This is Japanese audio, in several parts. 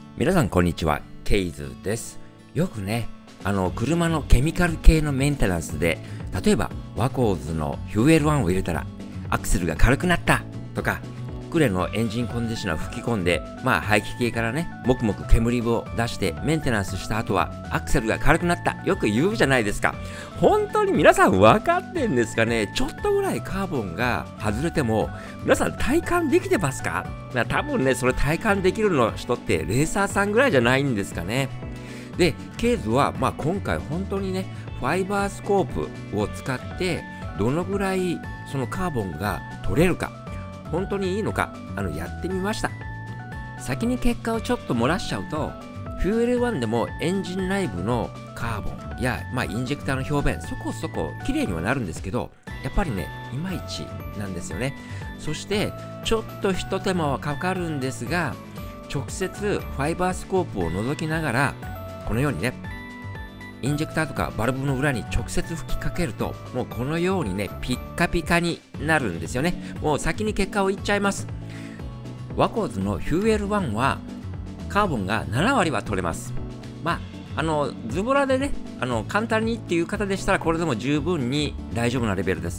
皆さんこんにちは、ケイズです。よくね、車のケミカル系のメンテナンスで、例えばワコーズのフューエル1を入れたらアクセルが軽くなったとか、クレのエンジンコンディショナーを吹き込んで、排気系からね、もくもく煙を出してメンテナンスした後はアクセルが軽くなった。よく言うじゃないですか。本当に皆さん分かってんですかね。ちょっとぐらいカーボンが外れても、皆さん体感できてますか？多分ね、それ体感できるの人ってレーサーさんぐらいじゃないんですかね。で、ケイズは、今回本当にね、ファイバースコープを使って、どのぐらいそのカーボンが取れるか、本当にいいのか、やってみました。先に結果をちょっと漏らしちゃうと、フューエル1でもエンジン内部のカーボンや、インジェクターの表面、そこそこ綺麗にはなるんですけど、やっぱりね、いまいちなんですよね。そして、ちょっと一手間はかかるんですが、直接ファイバースコープを覗きながら、このようにね、インジェクターとかバルブの裏に直接吹きかけると、もうこのようにね、ピッカピカになるんですよね。もう先に結果を言っちゃいます。ワコーズのフューエル1は、カーボンが7割は取れます。ズボラでね、簡単にっていう方でしたら、これでも十分に大丈夫なレベルです。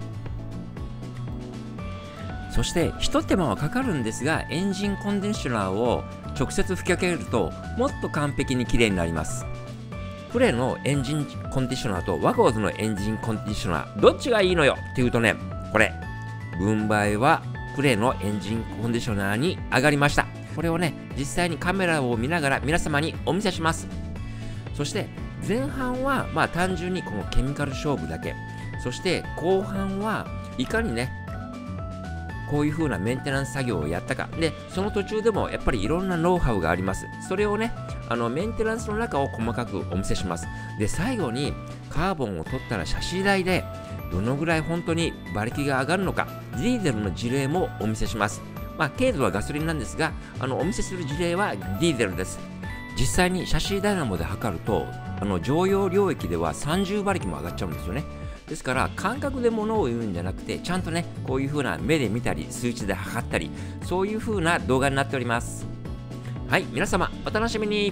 そして、一手間はかかるんですが、エンジンコンディショナーを直接吹きかけると、もっと完璧に綺麗になります。クレのエンジンコンディショナーとワコーズのエンジンコンディショナー、どっちがいいのよっていうとね、これ、分配はクレのエンジンコンディショナーに上がりました。これをね、実際にカメラを見ながら皆様にお見せします。そして、前半は単純にこのケミカル勝負だけ。そして後半はいかにね、こういう風なメンテナンス作業をやったか。で、その途中でもやっぱりいろんなノウハウがあります。それをね、メンテナンスの中を細かくお見せします。で、最後にカーボンを取ったらシャシー台でどのぐらい本当に馬力が上がるのか、ディーゼルの事例もお見せします。ケイズはガソリンなんですが、お見せする事例はディーゼルです。実際にシャシーダイナモで測ると、常用領域では30馬力も上がっちゃうんですよね。ですから感覚で物を言うんじゃなくて、ちゃんとね、こういう風な目で見たり数値で測ったり、そういう風な動画になっております。はい、皆様お楽しみに。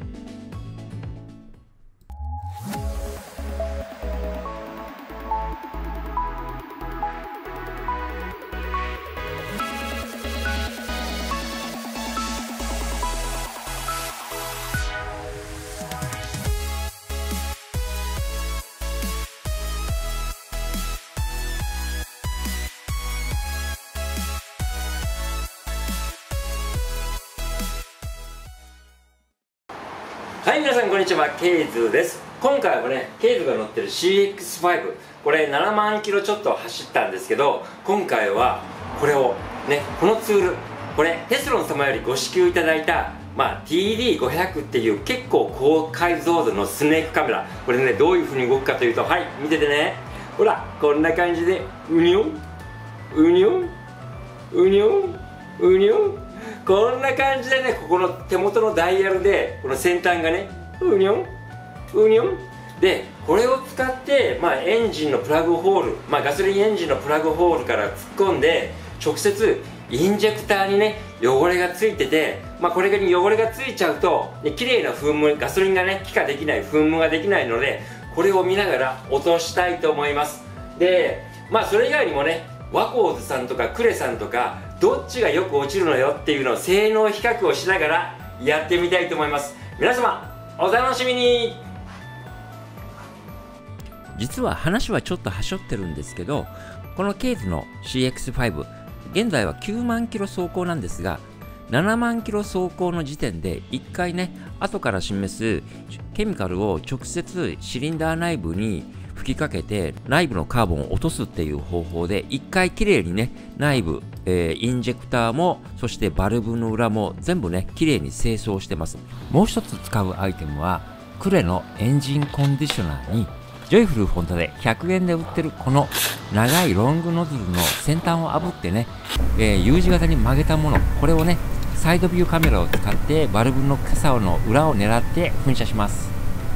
はい、皆さんこんにちは、ケイズです。今回はね、ケイズが乗ってる CX5、これ7万キロちょっと走ったんですけど、今回はこれをね、このツール、これテスロン様よりご支給いただいた、TD500 っていう結構高解像度のスネークカメラ、これね、どういう風に動くかというと、はい、見ててね、ほら、こんな感じでウニョンウニョンウニョンウニョン、こんな感じでね、ここの手元のダイヤルでこの先端がね、うにょんうにょんで、これを使って、エンジンのプラグホール、ガソリンエンジンのプラグホールから突っ込んで直接インジェクターにね、汚れがついてて、これに汚れがついちゃうと、綺麗な噴霧、ガソリンがね、気化できない、噴霧ができないので、これを見ながら落としたいと思います。で、それ以外にもね、ワコーズさんとかクレさんとか、どっちがよく落ちるのよっていうのを性能比較をしながらやってみたいと思います。皆様お楽しみに。実は話はちょっとはしょってるんですけど、このケイズの CX5、現在は9万キロ走行なんですが、7万キロ走行の時点で1回ね、後から示すケミカルを直接シリンダー内部に吹きかけて内部のカーボンを落とすっていう方法で、一回きれいにね、内部、インジェクターも、そしてバルブの裏も全部ね、きれいに清掃してます。もう一つ使うアイテムは、クレのエンジンコンディショナーに、ジョイフルフォントで100円で売ってるこの長いロングノズルの先端を炙ってね、U 字型に曲げたもの、これをね、サイドビューカメラを使ってバルブの傘の裏を狙って噴射します。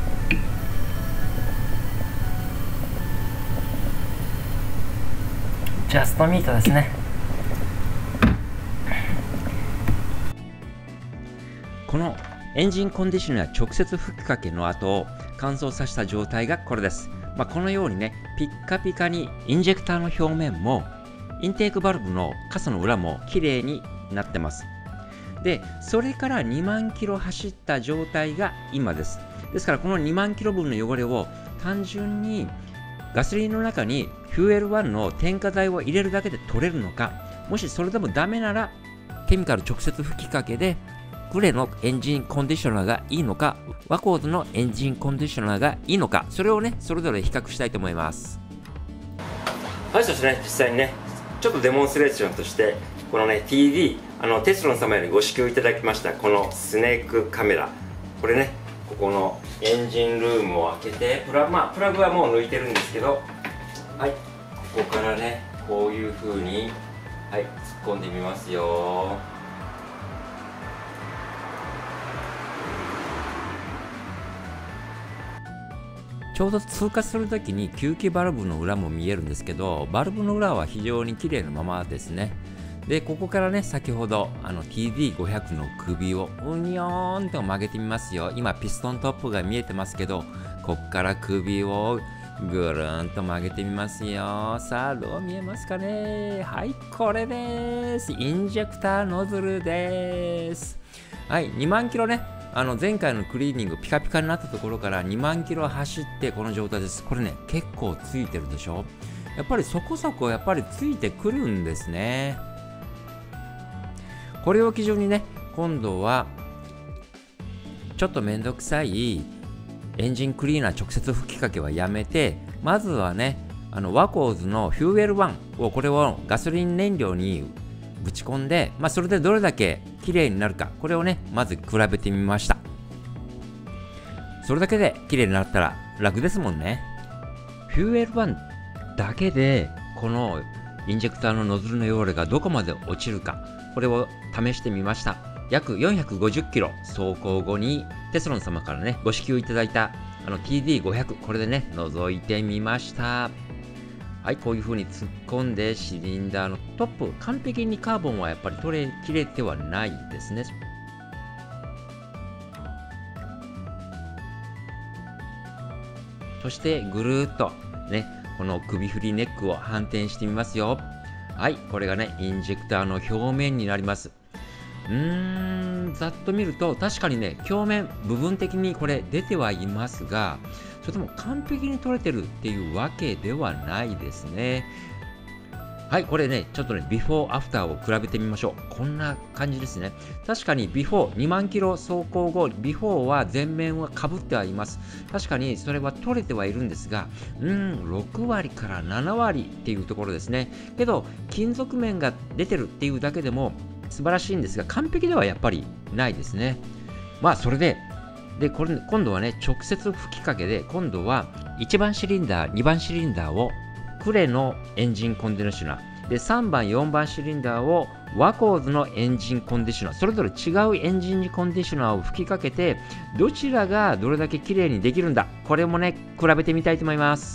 ジャストミートですね。 このエンジンコンディショナー直接吹きかけの後、乾燥させた状態がこれです。このようにね、ピッカピカにインジェクターの表面も、インテークバルブの傘の裏も綺麗になってます。で、それから2万キロ走った状態が今です。ですからこの2万キロ分の汚れを単純にガソリンの中にフューエル1の添加剤を入れるだけで取れるのか、もしそれでもダメならケミカル直接吹きかけでクレのエンジンコンディショナーがいいのか、ワコーズのエンジンコンディショナーがいいのか、それをね、それぞれ比較したいと思います。はい、そしてね、実際にね、ちょっとデモンストレーションとして、このね、TD、テスロン様よりご支給いただきました、このスネークカメラ。これね、ここのエンジンルームを開けて、プラグはもう抜いてるんですけど、はい、ここからね、こういう風に、はい、突っ込んでみますよ。ちょうど通過するときに吸気バルブの裏も見えるんですけど、バルブの裏は非常に綺麗なままですね。で、ここからね、先ほどTD500 の首をうにょーんと曲げてみますよ。今ピストントップが見えてますけど、こっから首をぐるんと曲げてみますよ。さあ、どう見えますかね。はい、これです。インジェクターノズルです。はい、2万キロね。前回のクリーニングピカピカになったところから2万キロ走ってこの状態です。これね、結構ついてるでしょ。やっぱりそこそこついてくるんですね。これを基準にね、今度はちょっとめんどくさいエンジンクリーナー直接吹きかけはやめて、まずはね、ワコーズのフューエル1をこれをガソリン燃料にぶち込んで、それでどれだけ綺麗になるか、これをね、まず比べてみました。それだけで綺麗になったら楽ですもんね。フューエル1だけで、このインジェクターのノズルの汚れがどこまで落ちるか、これを試してみました。約450キロ走行後にテスロン様からね、ご支給いただいたTD500、これでね、覗いてみました。はい、こういう風に突っ込んでシリンダーのトップ、完璧にカーボンはやっぱり取れきれてはないですね。そしてぐるーっとね、この首振りネックを反転してみますよ。はい、これがね、インジェクターの表面になります。ざっと見ると確かにね、表面部分的にこれ出てはいますが、それとも完璧に取れてるっていうわけではないですね。はい、これね、ちょっとね、ビフォーアフターを比べてみましょう。こんな感じですね。確かにビフォー、2万キロ走行後、ビフォーは全面は被ってはいます。確かにそれは取れてはいるんですが、6割から7割っていうところですね。けど、金属面が出てるっていうだけでも素晴らしいんですが、完璧ではやっぱりないですね。それで、これ今度はね、直接吹きかけで、今度は1番シリンダー、2番シリンダーをクレのエンジンコンディショナーで、3番、4番シリンダーをワコーズのエンジンコンディショナー、それぞれ違うエンジンコンディショナーを吹きかけて、どちらがどれだけ綺麗にできるんだ、これもね、比べてみたいと思います。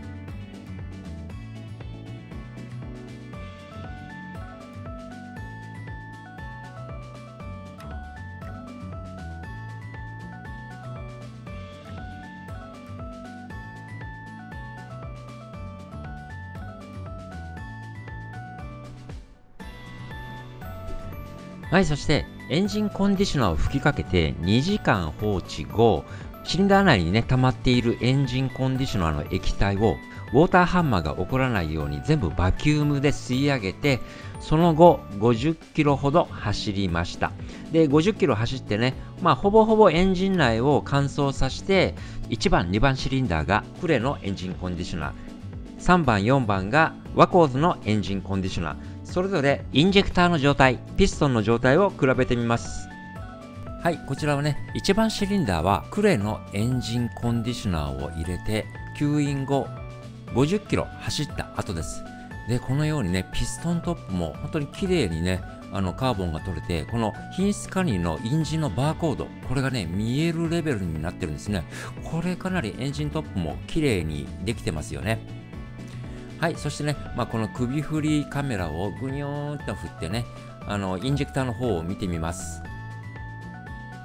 はい、そしてエンジンコンディショナーを吹きかけて2時間放置後、シリンダー内にね、溜まっているエンジンコンディショナーの液体をウォーターハンマーが起こらないように全部バキュームで吸い上げて、その後50キロほど走りました。で、50キロ走ってね、ほぼほぼエンジン内を乾燥させて、1番、2番シリンダーがクレのエンジンコンディショナー、3番、4番がワコーズのエンジンコンディショナー、それぞれインジェクターの状態、ピストンの状態を比べてみます。はい、こちらはね、1番シリンダーはクレのエンジンコンディショナーを入れて吸引後50キロ走った後です。で、このようにね、ピストントップも本当に綺麗にね、カーボンが取れて、この品質管理のインジンのバーコード、これがね、見えるレベルになってるんですね。これかなりエンジントップも綺麗にできてますよね。はい、そしてね、この首振りカメラをぐにょーんと振ってね、インジェクターの方を見てみます。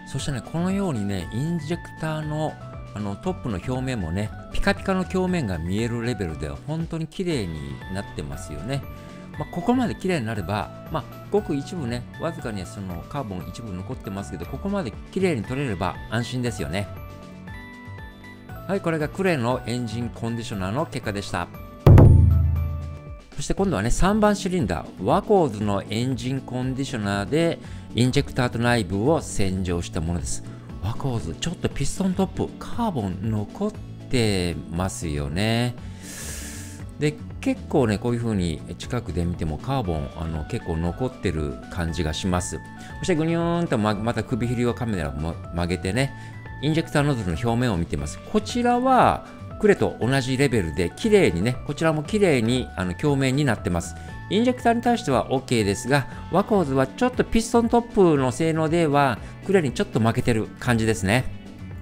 そしてね、このようにね、インジェクターのトップの表面もね、ピカピカの表面が見えるレベルでは本当に綺麗になってますよね。ここまで綺麗になれば、ごく一部ね、わずかにそのカーボン一部残ってますけど、ここまで綺麗に取れれば安心ですよね。はい、これがクレのエンジンコンディショナーの結果でした。そして今度はね、3番シリンダー、ワコーズのエンジンコンディショナーで、インジェクターと内部を洗浄したものです。ワコーズ、ちょっとピストントップ、カーボン残ってますよね。で、結構ね、こういう風に近くで見てもカーボン結構残ってる感じがします。そしてグニューンとまた首振りをカメラを曲げてね、インジェクターノズルの表面を見てます。こちらはクレと同じレベルで綺麗にね、こちらも綺麗に表面になってます。インジェクターに対しては OK ですが、ワコーズはちょっとピストントップの性能ではクレにちょっと負けてる感じですね。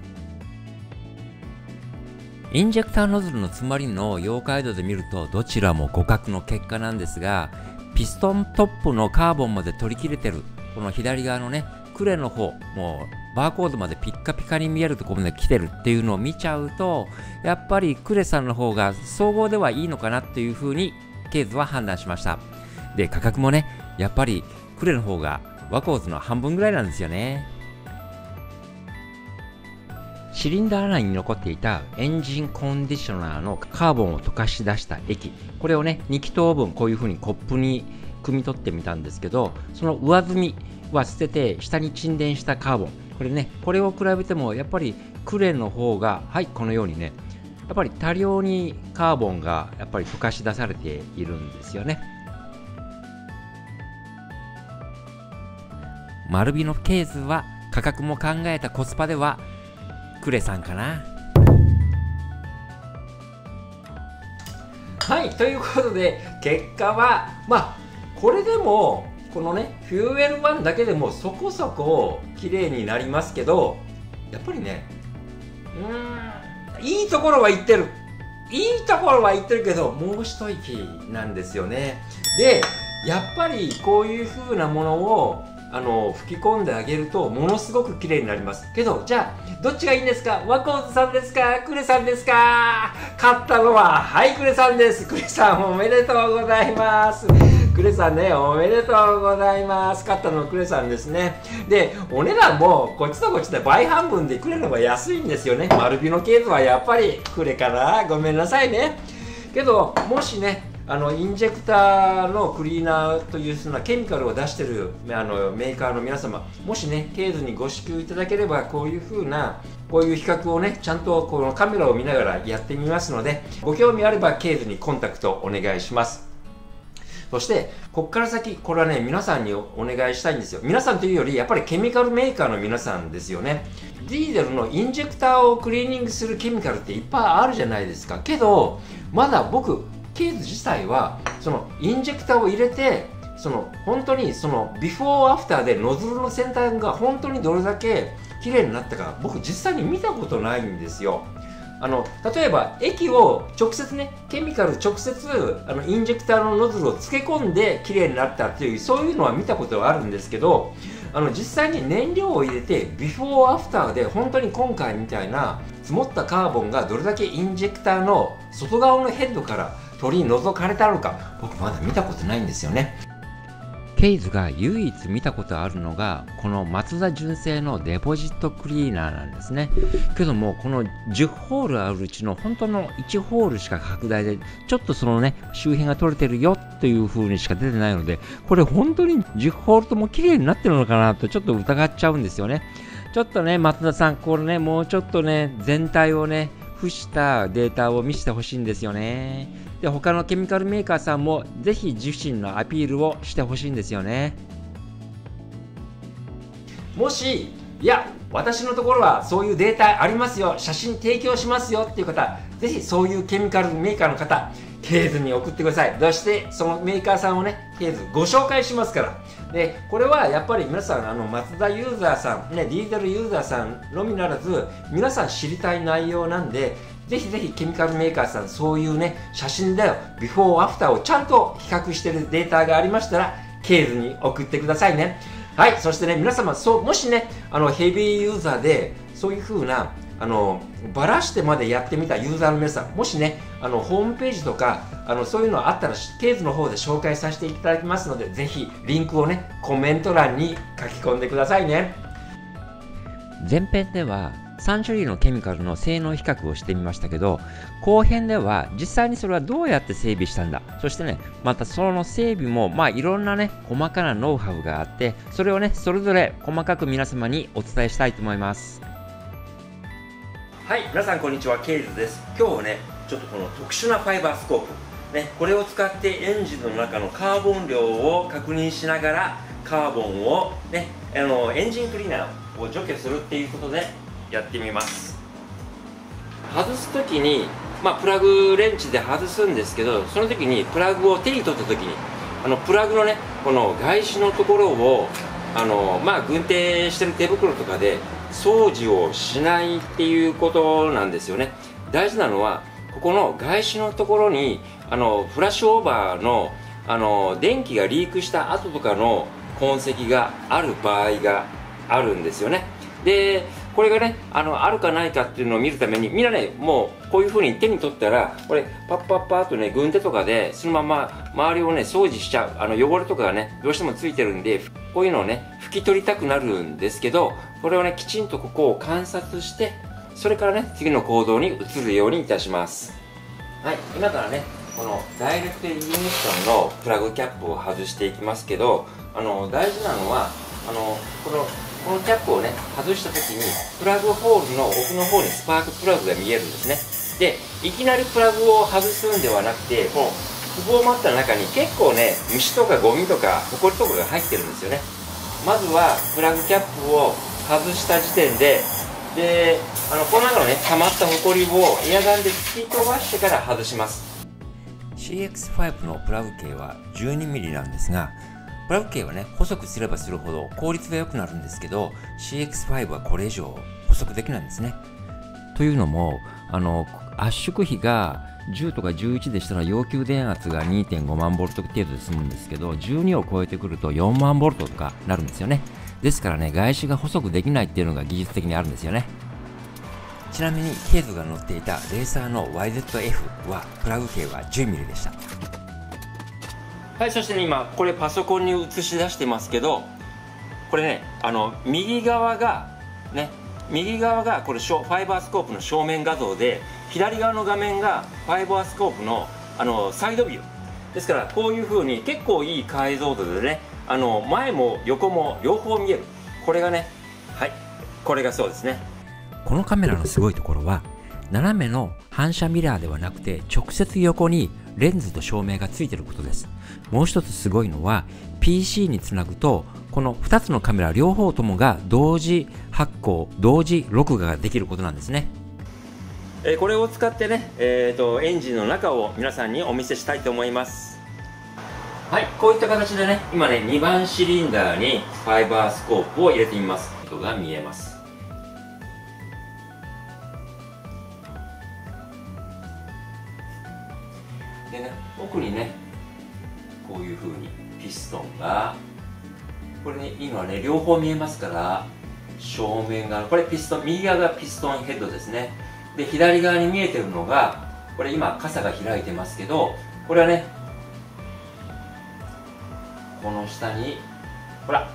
インジェクターノズルの詰まりの溶解度で見るとどちらも互角の結果なんですが、ピストントップのカーボンまで取り切れてるこの左側のね、クレの方、もうバーコードまでピッカピカに見えるところまで来てるっていうのを見ちゃうと、やっぱりクレさんの方が総合ではいいのかなっていうふうにケイズは判断しました。で、価格もね、やっぱりクレの方がワコーズの半分ぐらいなんですよね。シリンダー内に残っていたエンジンコンディショナーのカーボンを溶かし出した液、これをね、2気筒分こういう風にコップに汲み取ってみたんですけど、その上澄みは捨てて下に沈殿したカーボン、これね、これを比べてもやっぱりクレの方が、はい、このようにね、やっぱり多量にカーボンがやっぱり溶かし出されているんですよね。丸火のケースは価格も考えたコスパではクレさんかな。はい、ということで結果はこれでもこのねフューエル1だけでもそこそこ綺麗になりますけど、やっぱりねいいところは言ってるけどもう一息なんですよね。でやっぱりこういう風なものを吹き込んであげるとものすごく綺麗になりますけど、じゃあどっちがいいんですか？ワコーズさんですか？クレさんですか？勝ったのははいクレさんです。クレさんおめでとうございます。クレさんね、おめでとうございます。勝ったのはクレさんですね。でお値段もこっちとこっちで倍半分でクレの方が安いんですよね。丸火のケースはやっぱりクレかな、ごめんなさいね。けどもしねインジェクターのクリーナーというそのケミカルを出しているメーカーの皆様、もしねケーズにご支給いただければこういう比較をねちゃんとこのカメラを見ながらやってみますので、ご興味あればケーズにコンタクトお願いします。そしてここから先これはね皆さんにお願いしたいんですよ。皆さんというよりやっぱりケミカルメーカーの皆さんですよね。ディーゼルのインジェクターをクリーニングするケミカルっていっぱいあるじゃないですか。けどまだ僕ケーズ自体はそのインジェクターを入れて本当にビフォーアフターでノズルの先端が本当にどれだけ綺麗になったか僕実際に見たことないんですよ。例えば液を直接ねケミカル直接インジェクターのノズルを漬け込んで綺麗になったっていうそういうのは見たことはあるんですけど、実際に燃料を入れてビフォーアフターで本当に今回みたいな積もったカーボンがどれだけインジェクターの外側のヘッドから取り除かれたのか僕まだ見たことないんですよね。ケイズが唯一見たことあるのがこの松田純正のデポジットクリーナーなんですね。けどもこの10ホールあるうちの本当の1ホールしか拡大でちょっとそのね周辺が取れてるよという風にしか出てないので、これ本当に10ホールとも綺麗になってるのかなとちょっと疑っちゃうんですよね。ちょっとね松田さんこれねもうちょっとね全体をね付したデータを見せてほしいんですよね。で他のケミカルメーカーさんもぜひ自身のアピールをしてほしいんですよね。もしいや私のところはそういうデータありますよ、写真提供しますよっていう方、ぜひそういうケミカルメーカーの方ケーズに送ってください。そしてそのメーカーさんをねケーズご紹介しますから。でこれはやっぱり皆さんマツダユーザーさん、ね、ディーゼルユーザーさんのみならず皆さん知りたい内容なんで、ぜひぜひケミカルメーカーさんそういうね写真だよビフォーアフターをちゃんと比較してるデータがありましたらケーズに送ってくださいね。 はい、そしてね、皆様、もしね、ヘビーユーザーで、そういう風な、ばらしてまでやってみたユーザーの皆さん、もしね、ホームページとか、そういうのあったら、ケイズの方で紹介させていただきますので、ぜひ、リンクをね、コメント欄に書き込んでくださいね。前編では、3種類のケミカルの性能比較をしてみましたけど、後編では実際にそれはどうやって整備したんだ、そしてね、またその整備もいろんなね、細かなノウハウがあって、それをね、それぞれ細かく皆様にお伝えしたいと思います。はい、皆さんこんにちは、ケイズです。今日はね、ちょっとこの特殊なファイバースコープ、ね、これを使ってエンジンの中のカーボン量を確認しながら、カーボンをね、エンジンクリーナーを除去するっていうことでやってみます。外すときに、プラグレンチで外すんですけど、その時にプラグを手に取った時にプラグのね、この外資のところを軍手してる手袋とかで掃除をしないっていうことなんですよね。大事なのはここの外資のところにフラッシュオーバーの電気がリークした後とかの痕跡がある場合があるんですよね。でこれがね、あるかないかっていうのを見るために、みんなね、もうこういう風に手に取ったら、これパッパッパーとね、軍手とかでそのまま周りをね、掃除しちゃう。汚れとかがね、どうしてもついてるんで、こういうのをね、拭き取りたくなるんですけど、これをね、きちんとここを観察して、それからね、次の行動に移るようにいたします。はい、今からね、このダイレクトイグニッションのプラグキャップを外していきますけど、大事なのは、このキャップをね、外した時に、プラグホールの奥の方にスパークプラグが見えるんですね。で、いきなりプラグを外すんではなくて、このくぼまった中に結構ね、虫とかゴミとか、ホコリとかが入ってるんですよね。まずは、プラグキャップを外した時点で、この中のね、溜まったホコリをエアガンで突き飛ばしてから外します。CX5 のプラグ径は 12mm なんですが、プラグ径はね、細くすればするほど効率が良くなるんですけど、CX5 はこれ以上細くできないんですね。というのも、圧縮比が10とか11でしたら要求電圧が 2.5 万ボルト程度で済むんですけど、12を超えてくると4万ボルトとかなるんですよね。ですからね、外資が細くできないっていうのが技術的にあるんですよね。ちなみに、ケイズが乗っていたレーサーの YZF はプラグ径は 10mm でした。はい、そしてね、今これパソコンに映し出してますけど、これね、右側がこれファイバースコープの正面画像で、左側の画面がファイバースコープのサイドビューですから、こういう風に結構いい解像度でね、前も横も両方見える。これがね、はい、これがそうですね。このカメラのすごいところは、斜めの反射ミラーではなくて、直接横にレンズと照明がついていることです。もう一つすごいのは、PC につなぐと、この2つのカメラ両方ともが同時発光、同時録画ができることなんですね。これを使ってね、エンジンの中を皆さんにお見せしたいと思います。はい、こういった形でね、今ね、2番シリンダーにファイバースコープを入れてみます。ことが見えます。でね、奥にね、こういう風にピストンが、これね、今ね、両方見えますから、正面側、これピストン、右側がピストンヘッドですね。で、左側に見えてるのが、これ今傘が開いてますけど、これはね、この下に、ほら、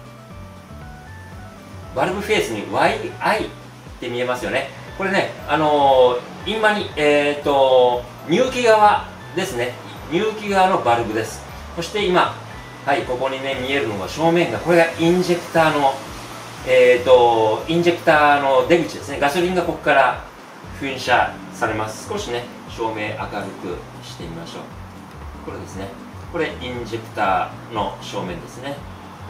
バルブフェースに YI って見えますよね。これね、今に、入気側ですね。入気側のバルブです。そして今、はい、ここにね、見えるのが正面が、これがインジェクターの、インジェクターの出口ですね。ガソリンがここから噴射されます。少しね、照明明るくしてみましょう。これですね。これ、インジェクターの正面ですね。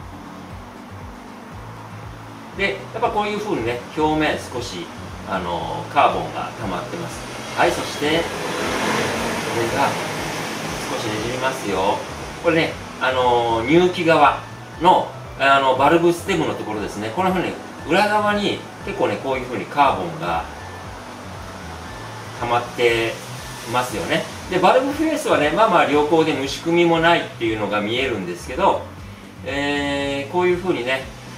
で、やっぱこういう風にね、表面少し、カーボンが溜まってます。はい、そして、これが、少しねじりますよ。これね、入気側の、バルブステムのところですね。こんな風に、裏側に結構ね、こういう風にカーボンが溜まってますよね。で、バルブフェースはね、まあまあ良好で虫組みもないっていうのが見えるんですけど、こういう風にね、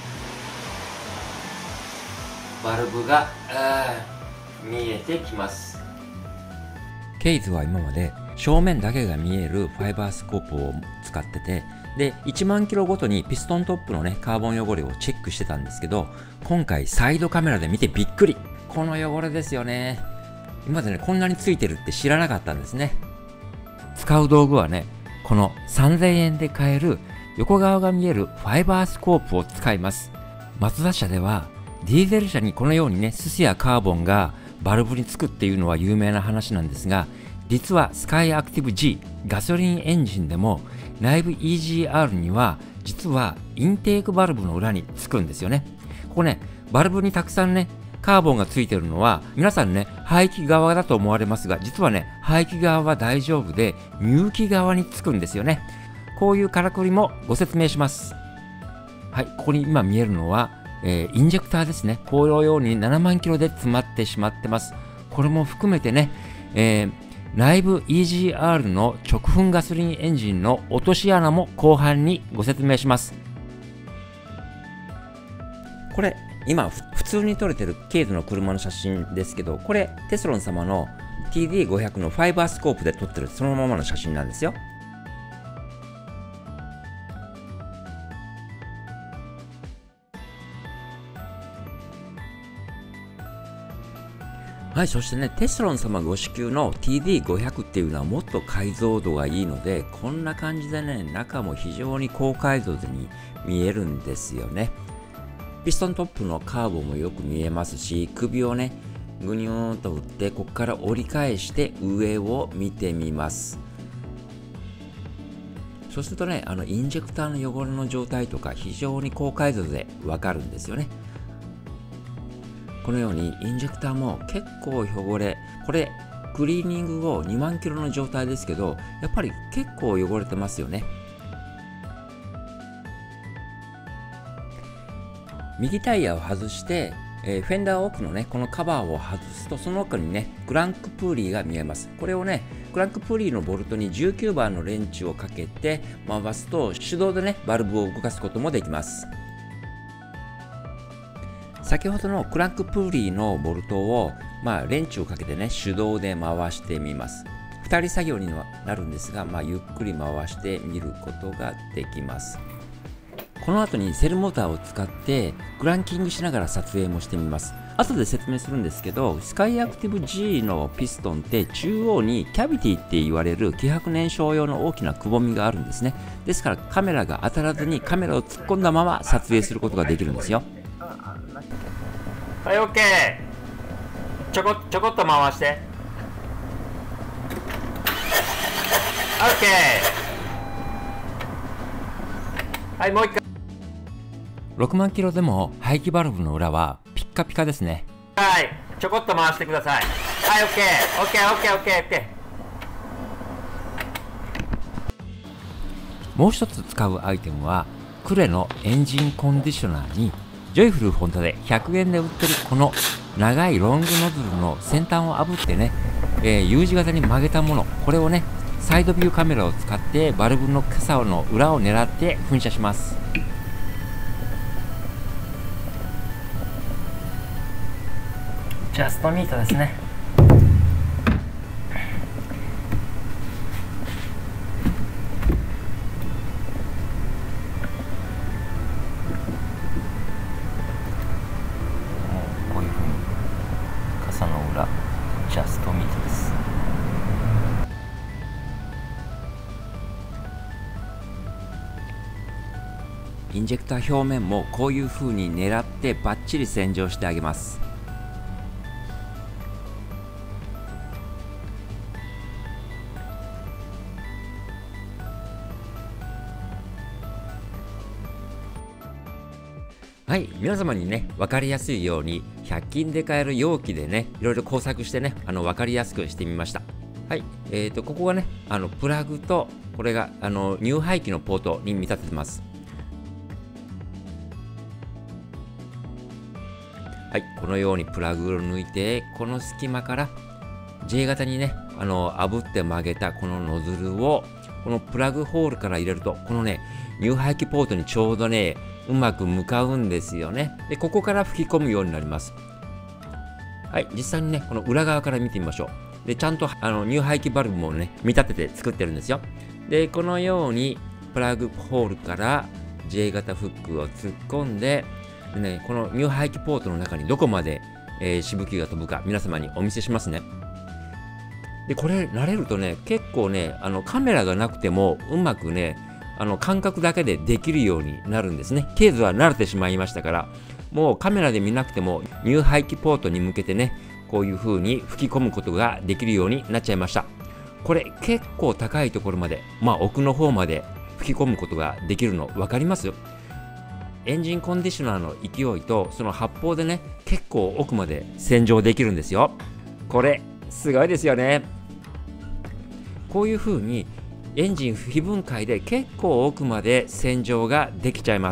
バルブが見えてきます。ケイズは今まで正面だけが見えるファイバースコープを使ってて、で1万キロごとにピストントップのねカーボン汚れをチェックしてたんですけど、今回サイドカメラで見てびっくり。この汚れですよね。今までねこんなについてるって知らなかったんですね。使う道具はね、この3000円で買える横側が見えるファイバースコープを使います。マツダ車ではディーゼル車にこのようにねススやカーボンがバルブにつくっていうのは有名な話なんですが、実はスカイアクティブ G ガソリンエンジンでも内部 EGR には実はインテークバルブの裏につくんですよね。ここねバルブにたくさんねカーボンがついてるのは皆さんね排気側だと思われますが、実はね排気側は大丈夫で入気側につくんですよね。こういうからくりもご説明します。はい、ここに今見えるのは、インジェクターですね。このように7万キロで詰まってしまってます。これも含めてね、内部 EGR の直噴ガソリンエンジンの落とし穴も後半にご説明します。これ今普通に撮れてるケイズの車の写真ですけど、これテスロン様の TD500 のファイバースコープで撮ってるそのままの写真なんですよ。はい、そしてね、テスロン様ご支給の TD500 っていうのはもっと解像度がいいので、こんな感じでね、中も非常に高解像度に見えるんですよね。ピストントップのカーブもよく見えますし、首をね、ぐにゅーんと振って、ここから折り返して上を見てみます。そうするとね、インジェクターの汚れの状態とか非常に高解像度でわかるんですよね。このようにインジェクターも結構汚れ、これクリーニング後2万キロの状態ですけど、やっぱり結構汚れてますよね。右タイヤを外して、フェンダー奥のねこのカバーを外すと、その奥にねクランクプーリーが見えます。これをねクランクプーリーのボルトに19番のレンチをかけて回すと、手動でねバルブを動かすこともできます。先ほどのクランクプーリーのボルトを、レンチをかけてね手動で回してみます。2人作業にはなるんですが、ゆっくり回してみることができます。この後にセルモーターを使ってクランキングしながら撮影もしてみます。後で説明するんですけど、スカイアクティブ G のピストンって中央にキャビティって言われる希薄燃焼用の大きなくぼみがあるんですね。ですからカメラが当たらずにカメラを突っ込んだまま撮影することができるんですよ。はい、OK。ちょこっと回して。OK。はい、もう一回。6万キロでも排気バルブの裏はピッカピカですね。はい、ちょこっと回してください。はい、OK。もう一つ使うアイテムは、クレのエンジンコンディショナーに、ジョイフルホンダで100円で売ってるこの長いロングノズルの先端を炙ってね、U 字型に曲げたもの、これをね、サイドビューカメラを使ってバルブの傘の裏を狙って噴射します。ジャストミートですね。こういうふうに傘の裏、ジャストミートです。インジェクター表面もこういうふうに狙ってバッチリ洗浄してあげます。はい、皆様にね分かりやすいように100均で買える容器でねいろいろ工作してね分かりやすくしてみました。はい、ここがねプラグとこれが乳排気のポートに見立ててます。はい、このようにプラグを抜いて、この隙間から J 型にね炙って曲げたこのノズルをこのプラグホールから入れると、このね乳排気ポートにちょうどねうまく向かうんですよね。でここから吹き込むようになります。 はい、実際にね、この裏側から見てみましょう。で、ちゃんと乳排気バルブもね、見立てて作ってるんですよ。で、このようにプラグホールから J 型フックを突っ込んで、ね、この乳排気ポートの中にどこまで、しぶきが飛ぶか皆様にお見せしますね。で、これ慣れるとね、結構ね、カメラがなくてもうまくね、感覚だけでできるようになるんですね。ケーズは慣れてしまいましたから、もうカメラで見なくても乳排気ポートに向けてね、こういう風に吹き込むことができるようになっちゃいました。これ結構高いところまで、奥の方まで吹き込むことができるの分かります？エンジンコンディショナーの勢いとその発泡でね、結構奥まで洗浄できるんですよ。これすごいですよね。こういう風にエンジン非分解で結構奥まで洗浄ができちゃいます。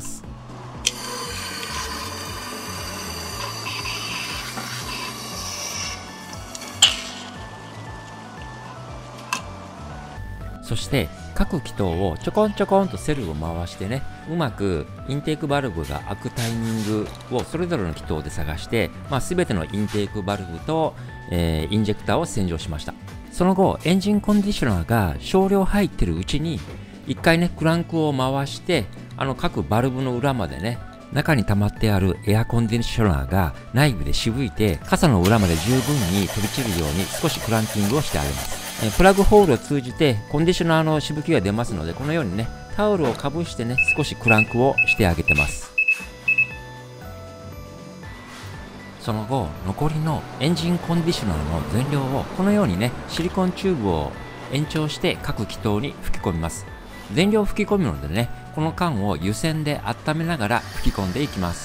そして各気筒をちょこんちょこんとセルを回してね、うまくインテークバルブが開くタイミングをそれぞれの気筒で探して、全てのインテークバルブと、インジェクターを洗浄しました。その後エンジンコンディショナーが少量入ってるうちに一回ねクランクを回して、各バルブの裏までね、中に溜まってあるエアコンディショナーが内部でしぶいて傘の裏まで十分に飛び散るように少しクランキングをしてあげます。プラグホールを通じてコンディショナーのしぶきが出ますので、このようにねタオルをかぶしてね少しクランクをしてあげてます。その後残りのエンジンコンディショナーの全量をこのようにねシリコンチューブを延長して各気筒に吹き込みます。全量吹き込むのでね、この間を湯煎で温めながら吹き込んでいきます。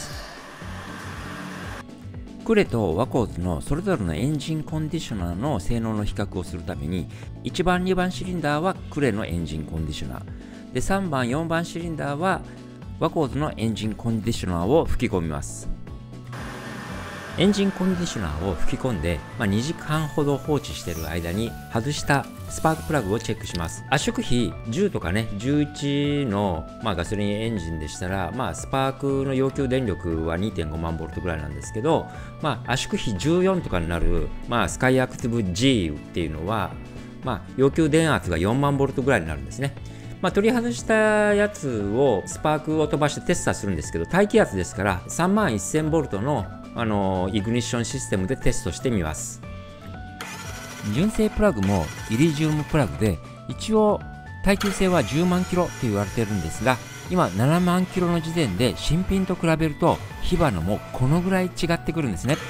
クレとワコーズのそれぞれのエンジンコンディショナーの性能の比較をするために、1番2番シリンダーはクレのエンジンコンディショナーで、3番4番シリンダーはワコーズのエンジンコンディショナーを吹き込みます。エンジンコンディショナーを吹き込んで、2時間ほど放置している間に外したスパークプラグをチェックします。圧縮比10とかね11の、ガソリンエンジンでしたら、スパークの要求電力は 2.5 万ボルトぐらいなんですけど、圧縮比14とかになる、スカイアクティブ G っていうのは、要求電圧が4万ボルトぐらいになるんですね。取り外したやつをスパークを飛ばしてテスターするんですけど、大気圧ですから3万1000ボルトのイグニッションシステムでテストしてみます。純正プラグもイリジウムプラグで、一応耐久性は10万キロと言われているんですが、今7万キロの時点で新品と比べると火花もこのぐらい違ってくるんですね。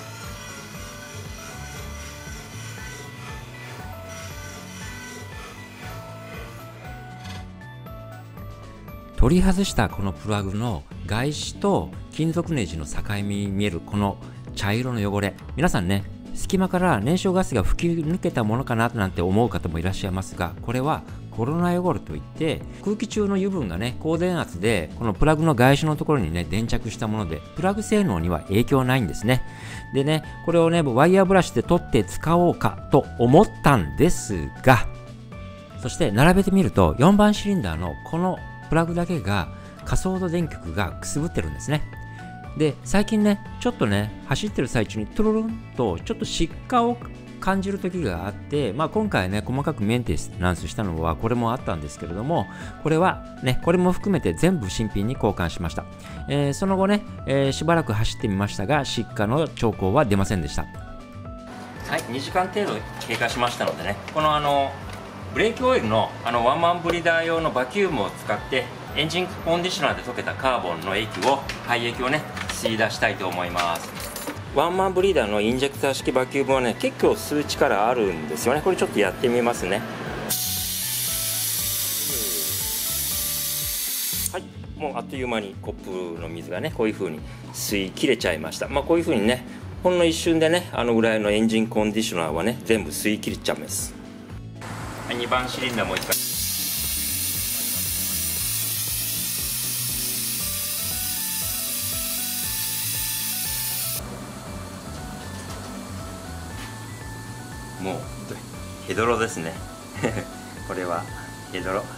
取り外したこのプラグの外紙と金属ネジの境目に見えるこの茶色の汚れ、皆さんね隙間から燃焼ガスが吹き抜けたものかななんて思う方もいらっしゃいますが、これはコロナ汚れといって、空気中の油分がね高電圧でこのプラグの外紙のところにね粘着したもので、プラグ性能には影響ないんですね。でね、これをねワイヤーブラシで取って使おうかと思ったんですが、そして並べてみると4番シリンダーのこのプラグだけが仮想度電極がくすぶってるんですね。で、最近ねちょっとね走ってる最中にトゥルルンとちょっと湿気を感じる時があって、今回ね細かくメンテナンスしたのはこれもあったんですけれども、これはねこれも含めて全部新品に交換しました。その後ね、しばらく走ってみましたが湿気の兆候は出ませんでした。はい、2時間程度経過しましたのでね、このブレーキオイルのワンマンブリーダー用のバキュームを使ってエンジンコンディショナーで溶けたカーボンの廃液をね吸い出したいと思います。ワンマンブリーダーのインジェクター式バキュームはね結構吸う力あるんですよね。これちょっとやってみますね。はい、もうあっという間にコップの水がねこういう風に吸い切れちゃいました。こういう風にねほんの一瞬でね裏のエンジンコンディショナーはね全部吸い切れちゃいます。2番シリンダーもう一回。もうヘドロですねこれはヘドロ、こ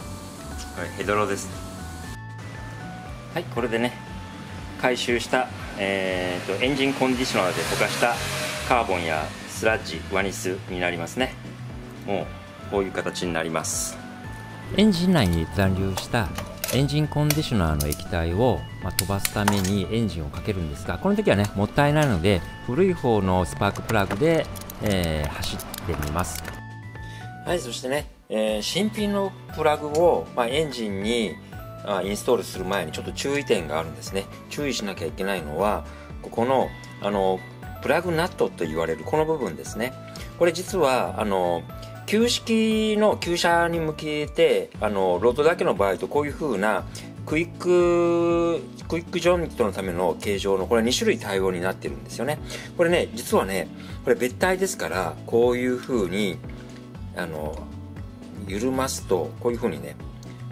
れヘドロです。はい、これでね回収したエンジンコンディショナーで溶かしたカーボンやスラッジ、ワニスになりますね。もうこういう形になります。エンジン内に残留したエンジンコンディショナーの液体を、飛ばすためにエンジンをかけるんですが、この時はねもったいないので古い方のスパークプラグで、走ってみます。はい、そしてね、新品のプラグを、エンジンにインストールする前にちょっと注意点があるんですね。注意しなきゃいけないのはここのプラグナットと言われるこの部分ですね。これ実は旧式の旧車に向けてロードだけの場合とこういう風なクイックジョイントのための形状のこれ2種類対応になってるんですよね。これね実はねこれ別体ですから、こういう風に緩ますとこういう風にね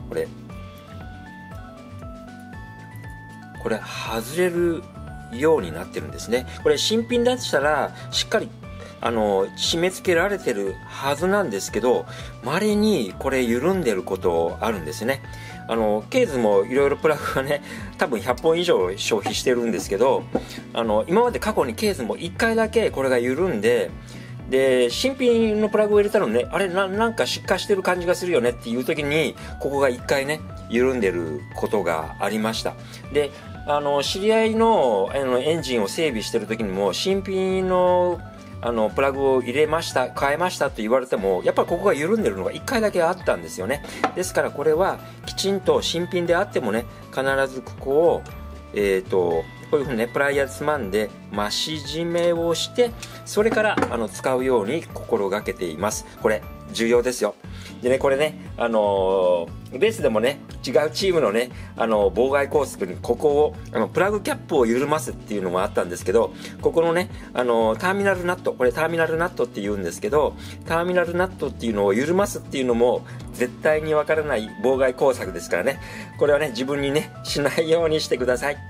これ外れるようになってるんですね。これ新品だとしたらしっかり締め付けられてるはずなんですけど、稀にこれ緩んでることあるんですね。ケーズもいろいろプラグがね多分100本以上消費してるんですけど、今まで過去にケーズも1回だけこれが緩んで、新品のプラグを入れたのね、あれなんか失火してる感じがするよねっていう時にここが1回ね緩んでることがありました。で知り合いのエンジンを整備してる時にも新品のプラグを変えましたと言われてもやっぱりここが緩んでるのが1回だけあったんですよね。ですからこれはきちんと新品であってもね必ずここをこういうふうにねプライヤーでつまんで増し締めをしてそれから使うように心がけています。これ重要ですよ。でねこれねレースでもね違うチームのね妨害コースにここをプラグキャップを緩ますっていうのもあったんですけど、ここのねターミナルナット、これターミナルナットって言うんですけど、ターミナルナットっていうのを緩ますっていうのも絶対にわからない妨害工作ですからね、これはね自分にねしないようにしてください。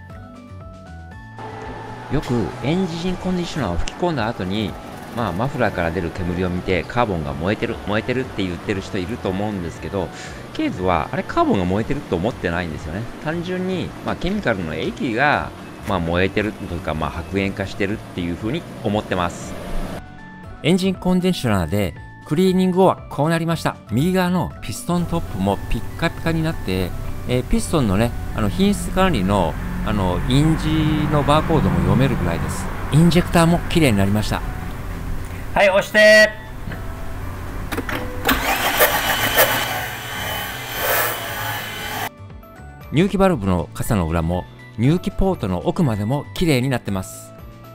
よくエンジンコンディショナーを吹き込んだ後にマフラーから出る煙を見てカーボンが燃えてるって言ってる人いると思うんですけど、ケーズはあれカーボンが燃えてると思ってないんですよね。単純に、ケミカルの液が、燃えてるというか、白煙化してるっていう風に思ってます。エンジンコンデンショナーでクリーニング後はこうなりました。右側のピストントップもピッカピカになって、ピストンのね品質管理の印字のバーコードも読めるぐらいです。インジェクターも綺麗になりました。はい、押して。入気バルブの傘の裏も入気ポートの奥までも綺麗になってます。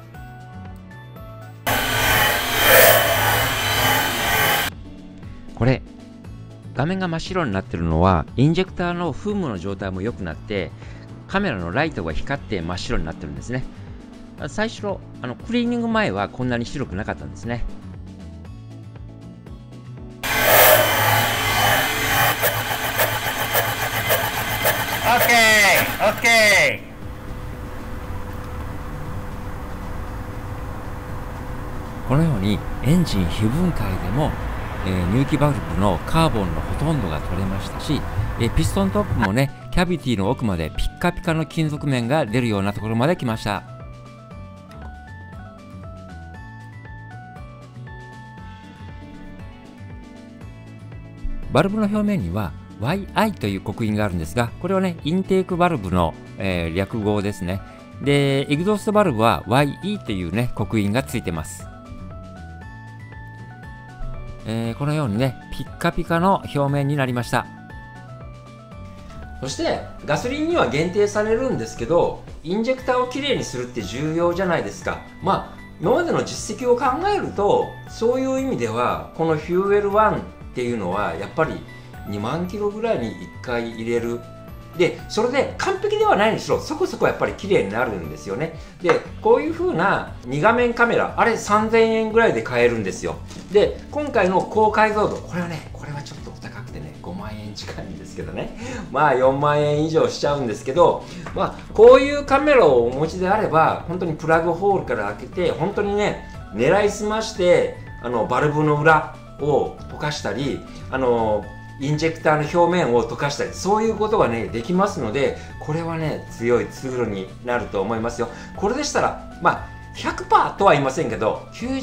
これ画面が真っ白になってるのはインジェクターの噴霧の状態も良くなってカメラのライトが光って真っ白になってるんですね。最初クリーニング前はこんなに白くなかったんですね。OK。このようにエンジン非分解でも、入気バルブのカーボンのほとんどが取れましたし、ピストントップもねキャビティの奥までピッカピカの金属面が出るようなところまで来ました。バルブの表面には YI という刻印があるんですが、これはねインテークバルブの、略語ですね。でエグゾーストバルブは YE というね刻印がついてます。このようにねピッカピカの表面になりました。そしてガソリンには限定されるんですけど、インジェクターをきれいにするって重要じゃないですか。今までの実績を考えるとそういう意味ではこのフューエル1っていうのはやっぱり2万キロぐらいに1回入れる。でそれで完璧ではないにしろそこそこやっぱり綺麗になるんですよね。でこういう風な2画面カメラあれ3000円ぐらいで買えるんですよ。で今回の高解像度これはちょっとお高くてね5万円近いんですけどね、4万円以上しちゃうんですけど、こういうカメラをお持ちであれば本当にプラグホールから開けて本当にね狙いすましてバルブの裏を溶かしたりインジェクターの表面を溶かしたり、そういうことがねできますので、これはね強いツールになると思いますよ。これでしたら100% とは言いませんけど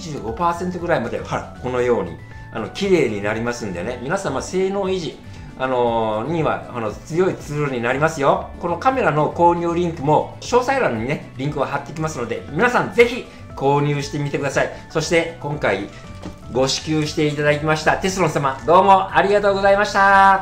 95% ぐらいまでほらこのように綺麗になりますんでね、皆様性能維持には強いツールになりますよ。このカメラの購入リンクも詳細欄にねリンクを貼ってきますので、皆さんぜひ購入してみてください。そして今回ご支給していただきましたテスロン様、どうもありがとうございました。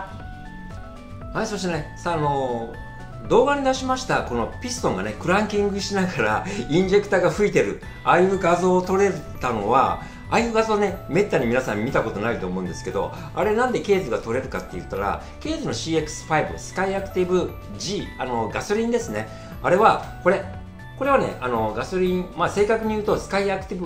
はい、そしてね動画に出しましたこのピストンがねクランキングしながらインジェクターが吹いてる、ああいう画像を撮れたのは、ああいう画像ねめったに皆さん見たことないと思うんですけど、あれなんでケイズが撮れるかって言ったら、ケイズの CX5 スカイアクティブ G ガソリンですね。あれはこれはねガソリン、正確に言うとスカイアクティブ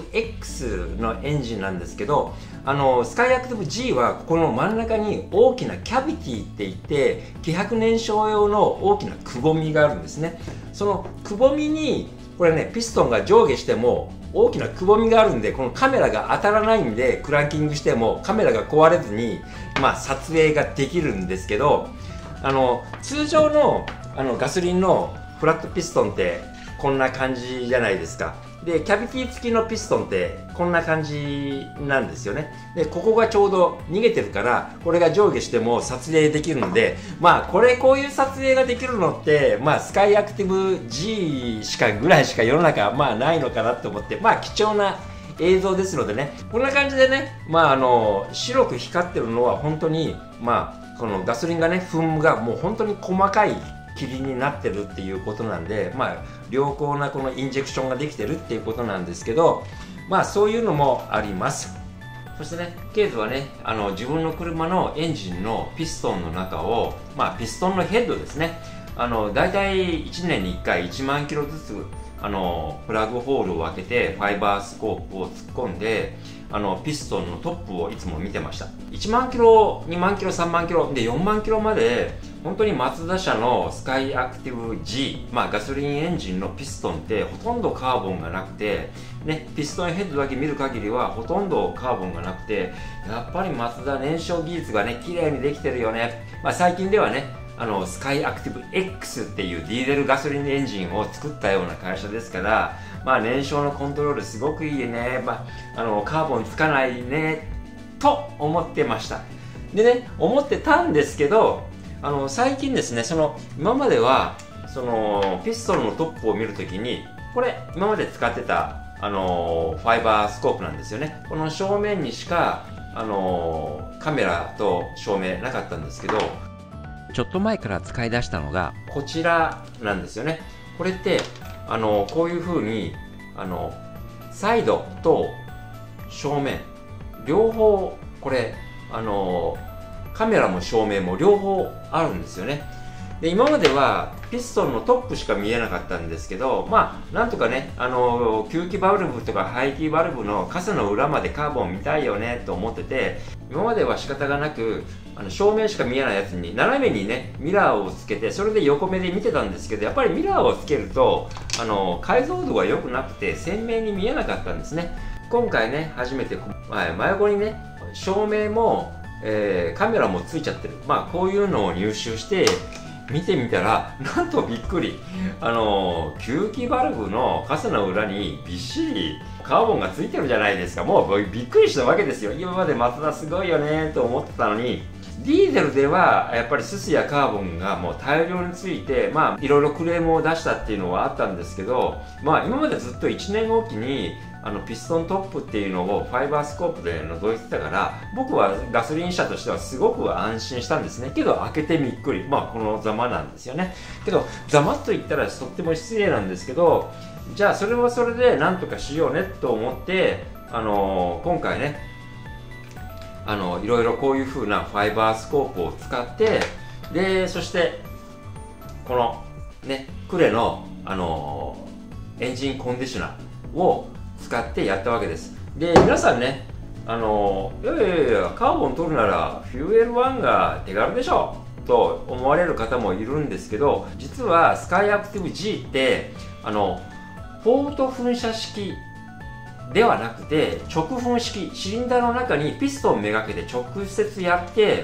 X のエンジンなんですけど、スカイアクティブ G はこの真ん中に大きなキャビティっていって希薄燃焼用の大きなくぼみがあるんですね。そのくぼみにこれねピストンが上下しても大きなくぼみがあるんで、このカメラが当たらないんでクランキングしてもカメラが壊れずに撮影ができるんですけど、通常のガソリンのフラットピストンってこんな感じじゃないですか。でキャビティ付きのピストンってこんな感じなんですよね。でここがちょうど逃げてるから、これが上下しても撮影できるので、こういう撮影ができるのってスカイアクティブ G ぐらいしか世の中ないのかなと思って、貴重な映像ですのでね、こんな感じでね、白く光ってるのは本当にこのガソリンがね噴霧がもう本当に細かい霧になってるっていうことなんで、良好なこのインジェクションができてるっていうことなんですけど、そういうのもあります。そしてね、ケイズはね自分の車のエンジンのピストンの中を、ピストンのヘッドですね、だいたい1年に1回1万キロずつプラグホールを開けてファイバースコープを突っ込んでピストンのトップをいつも見てました。1万キロ、2万キロ、3万キロで4万キロまで本当にマツダ社のスカイアクティブ G、ガソリンエンジンのピストンってほとんどカーボンがなくて、ね、ピストンヘッドだけ見る限りはほとんどカーボンがなくて、やっぱりマツダ燃焼技術がね綺麗にできてるよね。最近ではねスカイアクティブ X っていうディーゼルガソリンエンジンを作ったような会社ですから、燃焼のコントロールすごくいいね、カーボンつかないねと思ってました。でね、思ってたんですけど最近ですね、今まではピストンのトップを見るときに、これ今まで使ってたファイバースコープなんですよね。この正面にしかカメラと照明なかったんですけど、ちょっと前から使い出したのがこちらなんですよね。これってこういう風にサイドと正面両方これカメラも照明も両方あるんですよね。で今まではピストンのトップしか見えなかったんですけど、なんとかね吸気バルブとか排気バルブの傘の裏までカーボン見たいよねと思ってて、今までは仕方がなく正面しか見えないやつに斜めにねミラーをつけて、それで横目で見てたんですけど、やっぱりミラーをつけると解像度が良くなくて鮮明に見えなかったんですね。今回ね初めて真横にね照明も、カメラもついちゃってる、こういうのを入手して見てみたら、なんとびっくり吸気バルブの傘の裏にびっしりカーボンがついてるじゃないですか。もうびっくりしたわけですよ。今までマツダすごいよねと思ってたのに、ディーゼルではやっぱりススやカーボンがもう大量について、いろいろクレームを出したっていうのはあったんですけど、今までずっと1年おきにピストントップっていうのをファイバースコープで覗いてたから、僕はガソリン車としてはすごく安心したんですね。けど開けてびっくり、このざまなんですよね。けどざまっと言ったらとっても失礼なんですけど、じゃあそれはそれでなんとかしようねと思って今回ねいろいろこういう風なファイバースコープを使って、でそしてこのねクレのエンジンコンディショナーを使ってやったわけです。で皆さんねいやカーボン取るならフューエル1が手軽でしょと思われる方もいるんですけど、実はスカイアクティブ G ってポート噴射式ではなくて直噴式、シリンダーの中にピストンめがけて直接やって、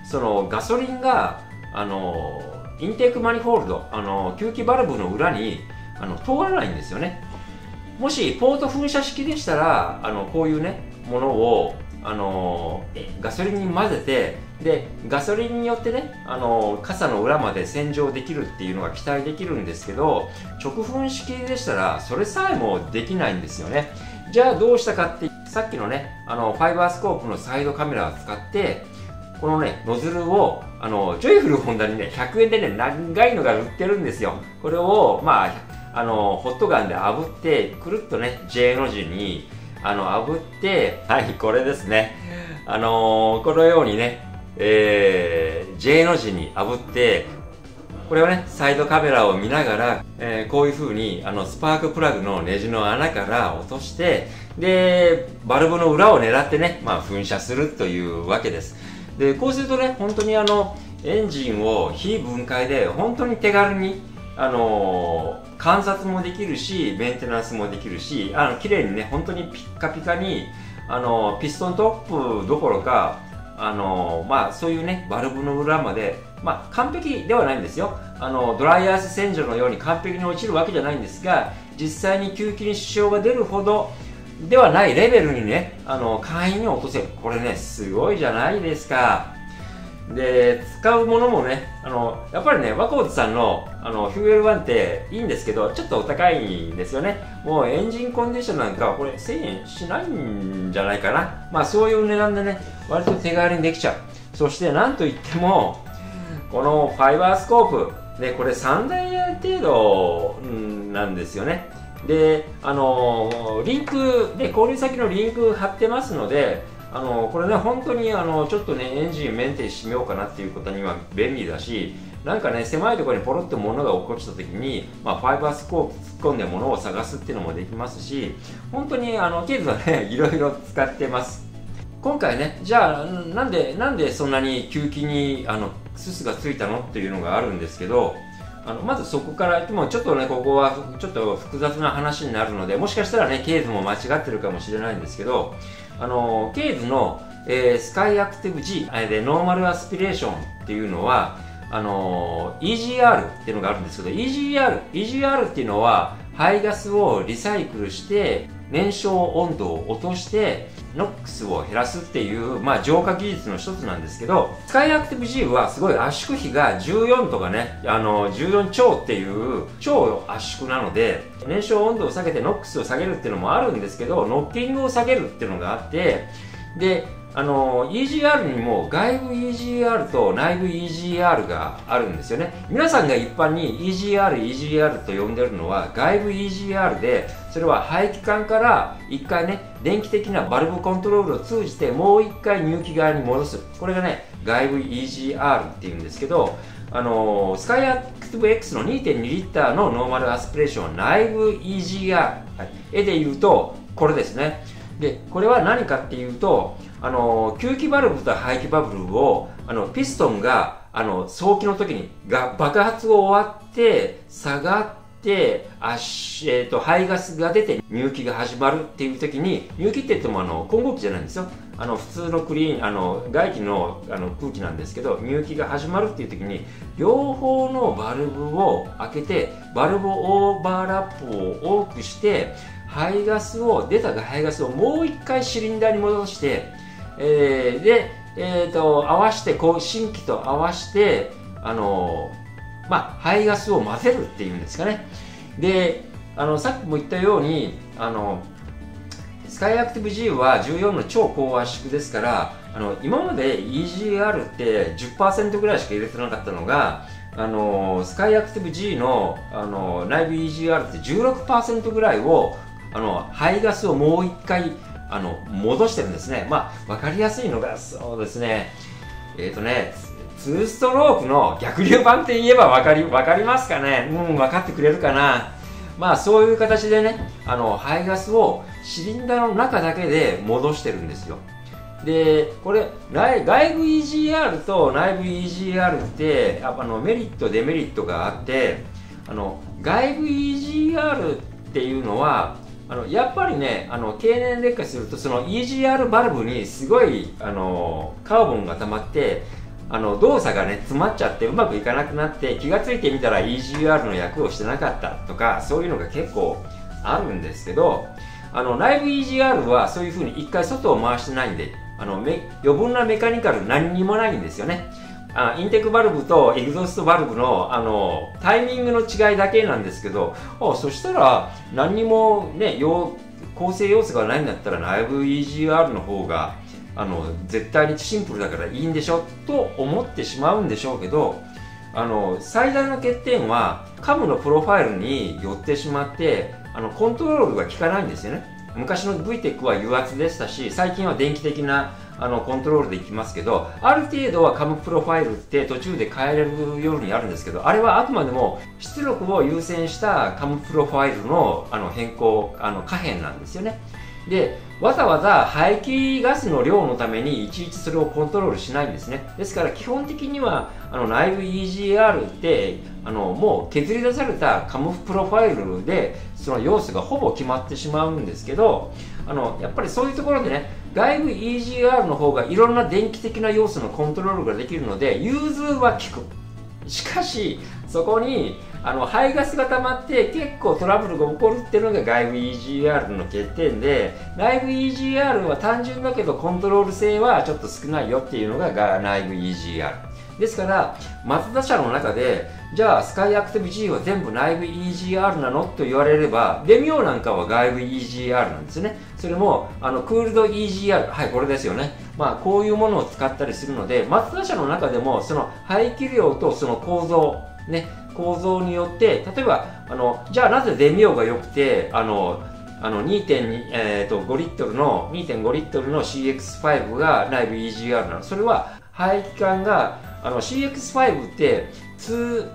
そのガソリンがインテークマニフォールド吸気バルブの裏に通らないんですよね。もしポート噴射式でしたらこういうねものをガソリンに混ぜて、でガソリンによってね傘の裏まで洗浄できるっていうのが期待できるんですけど、直噴式でしたらそれさえもできないんですよね。じゃあどうしたかって、さっきのねファイバースコープのサイドカメラを使ってこのねノズルをジョイフルホンダにね100円でね長いのが売ってるんですよ。これをホットガンで炙ってくるっとね J の字に炙って、はい、これですね。このようにね、J の字に炙って、これをね、サイドカメラを見ながら、こういう風に、スパークプラグのネジの穴から落として、で、バルブの裏を狙ってね、噴射するというわけです。で、こうするとね、本当にエンジンを非分解で、本当に手軽に、観察もできるしメンテナンスもできるし綺麗にね本当にピッカピカにピストントップどころかそういうねバルブの裏まで完璧ではないんですよ。ドライアイス洗浄のように完璧に落ちるわけじゃないんですが、実際に吸気に支障が出るほどではないレベルにね簡易に落とせる。これねすごいじゃないですか。で使うものもねやっぱりねワコーズさんのフューエル1っていいんですけどちょっとお高いんですよね。もうエンジンコンディションなんかこれ1000円しないんじゃないかな。そういう値段でね割と手軽にできちゃう。そしてなんといってもこのファイバースコープねこれ3台程度なんですよね。でリンクで購入先のリンク貼ってますのでこれね本当にちょっとねエンジンメンテしてみようかなっていうことには便利だし、なんかね狭いところにポロッと物が落っこちた時に、ファイバースコープ突っ込んで物を探すっていうのもできますし、本当にケーズはねいろいろ使ってます。今回ねじゃあなんでそんなに吸気にススがついたのっていうのがあるんですけど、まずそこからもうちょっとねここはちょっと複雑な話になるので、もしかしたらねケーズも間違ってるかもしれないんですけど、ケーズの、スカイアクティブ G でノーマルアスピレーションっていうのはEGR っていうのがあるんですけど、 EGR っていうのは排ガスをリサイクルして燃焼温度を落としてノックスを減らすっていう、浄化技術の一つなんですけど、スカイアクティブ G はすごい圧縮比が14とかね14超っていう超圧縮なので、燃焼温度を下げてノックスを下げるっていうのもあるんですけど、ノッキングを下げるっていうのがあって、でEGR にも外部 EGR と内部 EGR があるんですよね。皆さんが一般に EGR と呼んでるのは外部 EGR で、それは排気管から一回ね電気的なバルブコントロールを通じてもう一回入気側に戻す。これがね外部 EGR っていうんですけど、スカイアクティブ X の 2.2 リッターのノーマルアスピレーションは内部 EGR、絵で言うとこれですね。でこれは何かっていうと吸気バルブと排気バルブをピストンが送気の時に爆発を終わって下がって排ガスが出て入気が始まるっていう時に、入気って言っても混合気じゃないんですよ。普通のクリーン外気の空気なんですけど、入気が始まるっていう時に両方のバルブを開けてバルブオーバーラップを多くして出た排ガスをもう一回シリンダーに戻して、で、合わせて新規と合わせて排ガスを混ぜるっていうんですかね。でさっきも言ったようにスカイアクティブ G は14の超高圧縮ですから、今まで EGR って 10% ぐらいしか入れてなかったのがスカイアクティブ G の内部 EGR って 16% ぐらいを排ガスをもう一回戻してるんですね。分かりやすいのがそうですね、2ストロークの逆流版って言えば分かりますかね。分かってくれるかな。そういう形でね排ガスをシリンダーの中だけで戻してるんですよ。でこれ外部 EGR と内部 EGR ってメリットデメリットがあって、外部 EGR っていうのはやっぱりね経年劣化するとその EGR バルブにすごいカーボンが溜まって動作がね詰まっちゃってうまくいかなくなって気がついてみたら EGR の役をしてなかったとか、そういうのが結構あるんですけど、内部 EGR はそういうふうに一回外を回してないんで、余分なメカニカル何にもないんですよね。インテークバルブとエグゾストバルブの、タイミングの違いだけなんですけど、そしたら何にもね構成要素がないんだったら内部 EGR の方が絶対にシンプルだからいいんでしょと思ってしまうんでしょうけど、最大の欠点はカムのプロファイルに寄ってしまってコントロールが効かないんですよね。昔の VTEC は油圧でしたし、最近は電気的なコントロールでいきますけど、ある程度はカムプロファイルって途中で変えれるようにあるんですけど、あれはあくまでも出力を優先したカムプロファイルの変更可変なんですよね。でわざわざ排気ガスの量のためにいちいちそれをコントロールしないんですね。ですから基本的には内部 EGR ってもう削り出されたカムプロファイルでその要素がほぼ決まってしまうんですけど、やっぱりそういうところでね、外部 EGR の方がいろんな電気的な要素のコントロールができるので融通は効く。しかしそこに排ガスが溜まって結構トラブルが起こるっていうのが外部 EGR の欠点で、内部 EGR は単純だけどコントロール性はちょっと少ないよっていうのが内部 EGR ですから、マツダ社の中でじゃあスカイアクティブ G は全部内部 EGR なのと言われれば、デミオなんかは外部 EGR なんですね。それもクールド EGR、 はいこれですよね。こういうものを使ったりするので、マツダ社の中でもその排気量とその構造によって、例えばじゃあなぜデミオが良くて2.5 リットルの CX5 が内部 EGR なの。それは排気管がCX5 って2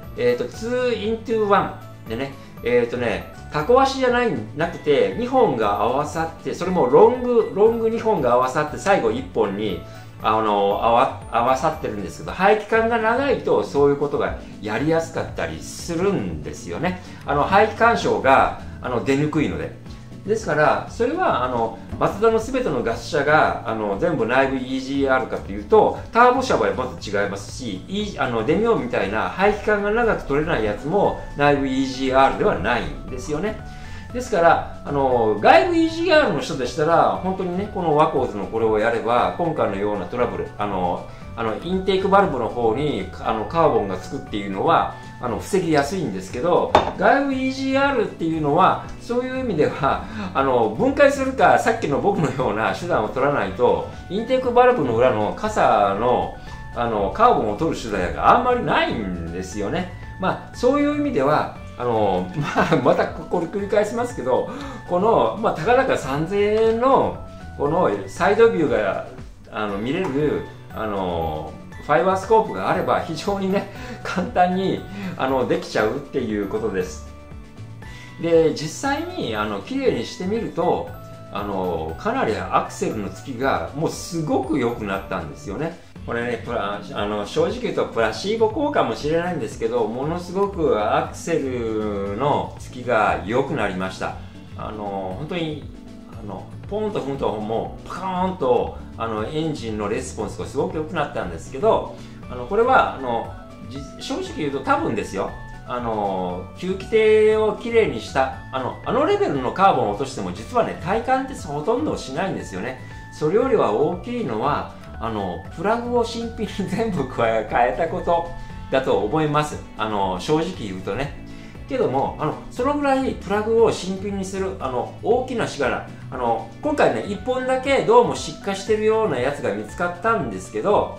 into 1でね、タコ足じゃなくて2本が合わさって、それもロング2本が合わさって最後1本に合わさってるんですけど、排気管が長いとそういうことがやりやすかったりするんですよね。排気干渉が出にくいので。ですからそれはマツダの全てのガス車が全部内部 EGR かというと、ターボ車はまず違いますし、デミオみたいな排気管が長く取れないやつも内部 EGR ではないんですよね。ですから外部 EGR の人でしたら本当にね、このワコーズのこれをやれば今回のようなトラブル、インテークバルブの方にカーボンがつくっていうのは防ぎやすいんですけど、外部 EGR っていうのはそういう意味では分解するかさっきの僕のような手段を取らないと、インテークバルブの裏の傘のカーボンを取る手段があんまりないんですよね。そういう意味ではまたこれ繰り返しますけど、この、たかだか3000円のこのサイドビューが見れるファイバースコープがあれば非常にね簡単にできちゃうっていうことです。で実際に綺麗にしてみるとかなりアクセルのつきがもうすごく良くなったんですよね。これね正直言うとプラシーボ効果かもしれないんですけど、ものすごくアクセルのつきが良くなりました。本当にポンと踏むともうパカーンとエンジンのレスポンスがすごく良くなったんですけど、これは正直言うと多分ですよ、吸気体をきれいにしたレベルのカーボンを落としても実はね体感ってほとんどしないんですよね。それよりは大きいのはプラグを新品に全部変えたことだと思います。正直言うとね。けどもそのぐらいプラグを新品にする大きなシガラ今回ね1本だけどうも失火してるようなやつが見つかったんですけど、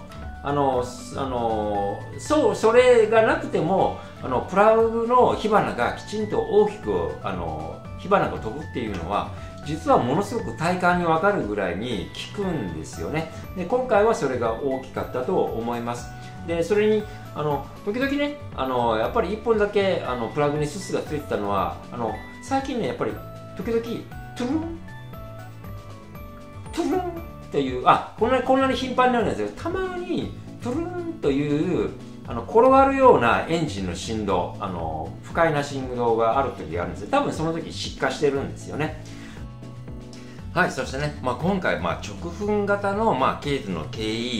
それがなくてもプラグの火花がきちんと大きく火花が飛ぶっていうのは実はものすごく体感に分かるぐらいに効くんですよね。で今回はそれが大きかったと思います。でそれに時々ねやっぱり1本だけプラグにススがついてたのは最近ねやっぱり時々トゥルントゥルンっていうこんなに頻繁になるんですよ。たまにトゥルンという転がるようなエンジンの振動不快な振動がある時があるんですよ。多分その時失火してるんですよね。はい、そしてね、今回直噴型のケイズの KE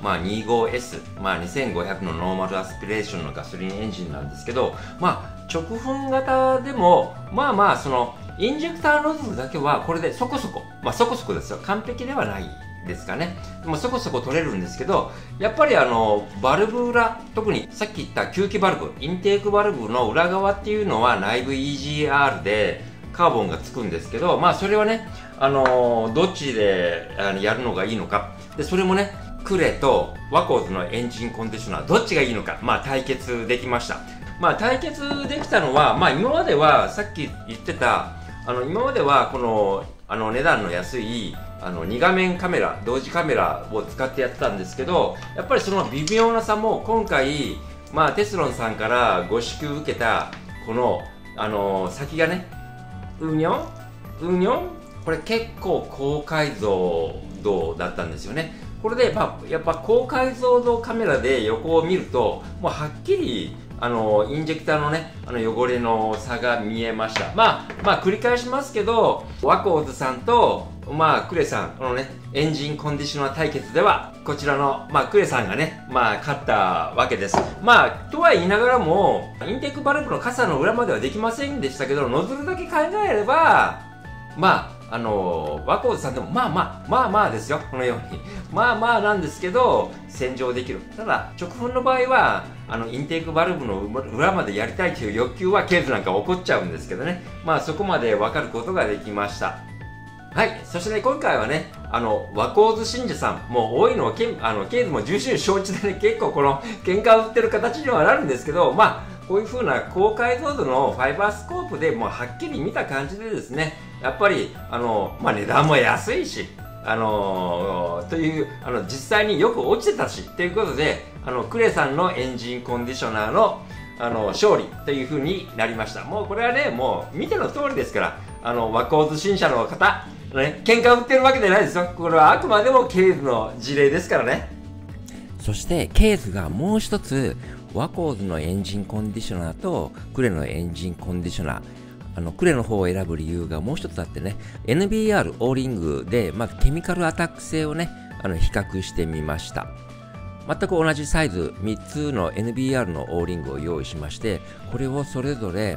25S、2500のノーマルアスピレーションのガソリンエンジンなんですけど、直噴型でも、その、インジェクターノズルだけはこれでそこそこ、そこそこですよ。完璧ではないですかね。でもそこそこ取れるんですけど、やっぱりバルブ裏、特にさっき言った吸気バルブ、インテークバルブの裏側っていうのは内部 EGR でカーボンがつくんですけど、それはね、どっちでやるのがいいのか。で、それもね、クレとワコーズのエンジンコンディショナー、どっちがいいのか、対決できました。対決できたのは、今までは、さっき言ってた、今まではこの、値段の安い、2画面カメラ、同時カメラを使ってやってたんですけど、やっぱりその微妙な差も今回、テスロンさんからご支給受けた、この、先がね、うにょんこれ結構高解像度だったんですよね。これで、やっぱ高解像度カメラで横を見ると、もうはっきり、インジェクターのね、汚れの差が見えました。繰り返しますけど、ワコーズさんと、クレさん、このね、エンジンコンディショナー対決では、こちらの、クレさんがね、勝ったわけです。とは言いながらも、インテークバルブの傘の裏まではできませんでしたけど、ノズルだけ考えれば、ワコーズさんでも、ですよ、このように。なんですけど、洗浄できる。ただ、直噴の場合は、インテークバルブの裏までやりたいという欲求はケーズなんか起こっちゃうんですけどね。そこまで分かることができました。はい。そしてね、今回はね、ワコーズ信者さん、もう多いのはケーズも重々承知でね、結構この、喧嘩を売ってる形にはなるんですけど、こういう風な高解像度のファイバースコープでもうはっきり見た感じでですね、やっぱり、値段も安いし、という、実際によく落ちてたし、ということで、クレさんのエンジンコンディショナーの、勝利という風になりました。もうこれはね、もう見ての通りですから、ワコーズ信者の方、喧嘩売ってるわけじゃないですよ。これはあくまでもケーズの事例ですからね。 そしてケーズがもう一つ、ワコーズのエンジンコンディショナーとクレのエンジンコンディショナー、クレの方を選ぶ理由がもう一つあってね、NBR オーリングで、ケミカルアタック性をね、比較してみました。全く同じサイズ3つの NBR のオーリングを用意しまして、これをそれぞれ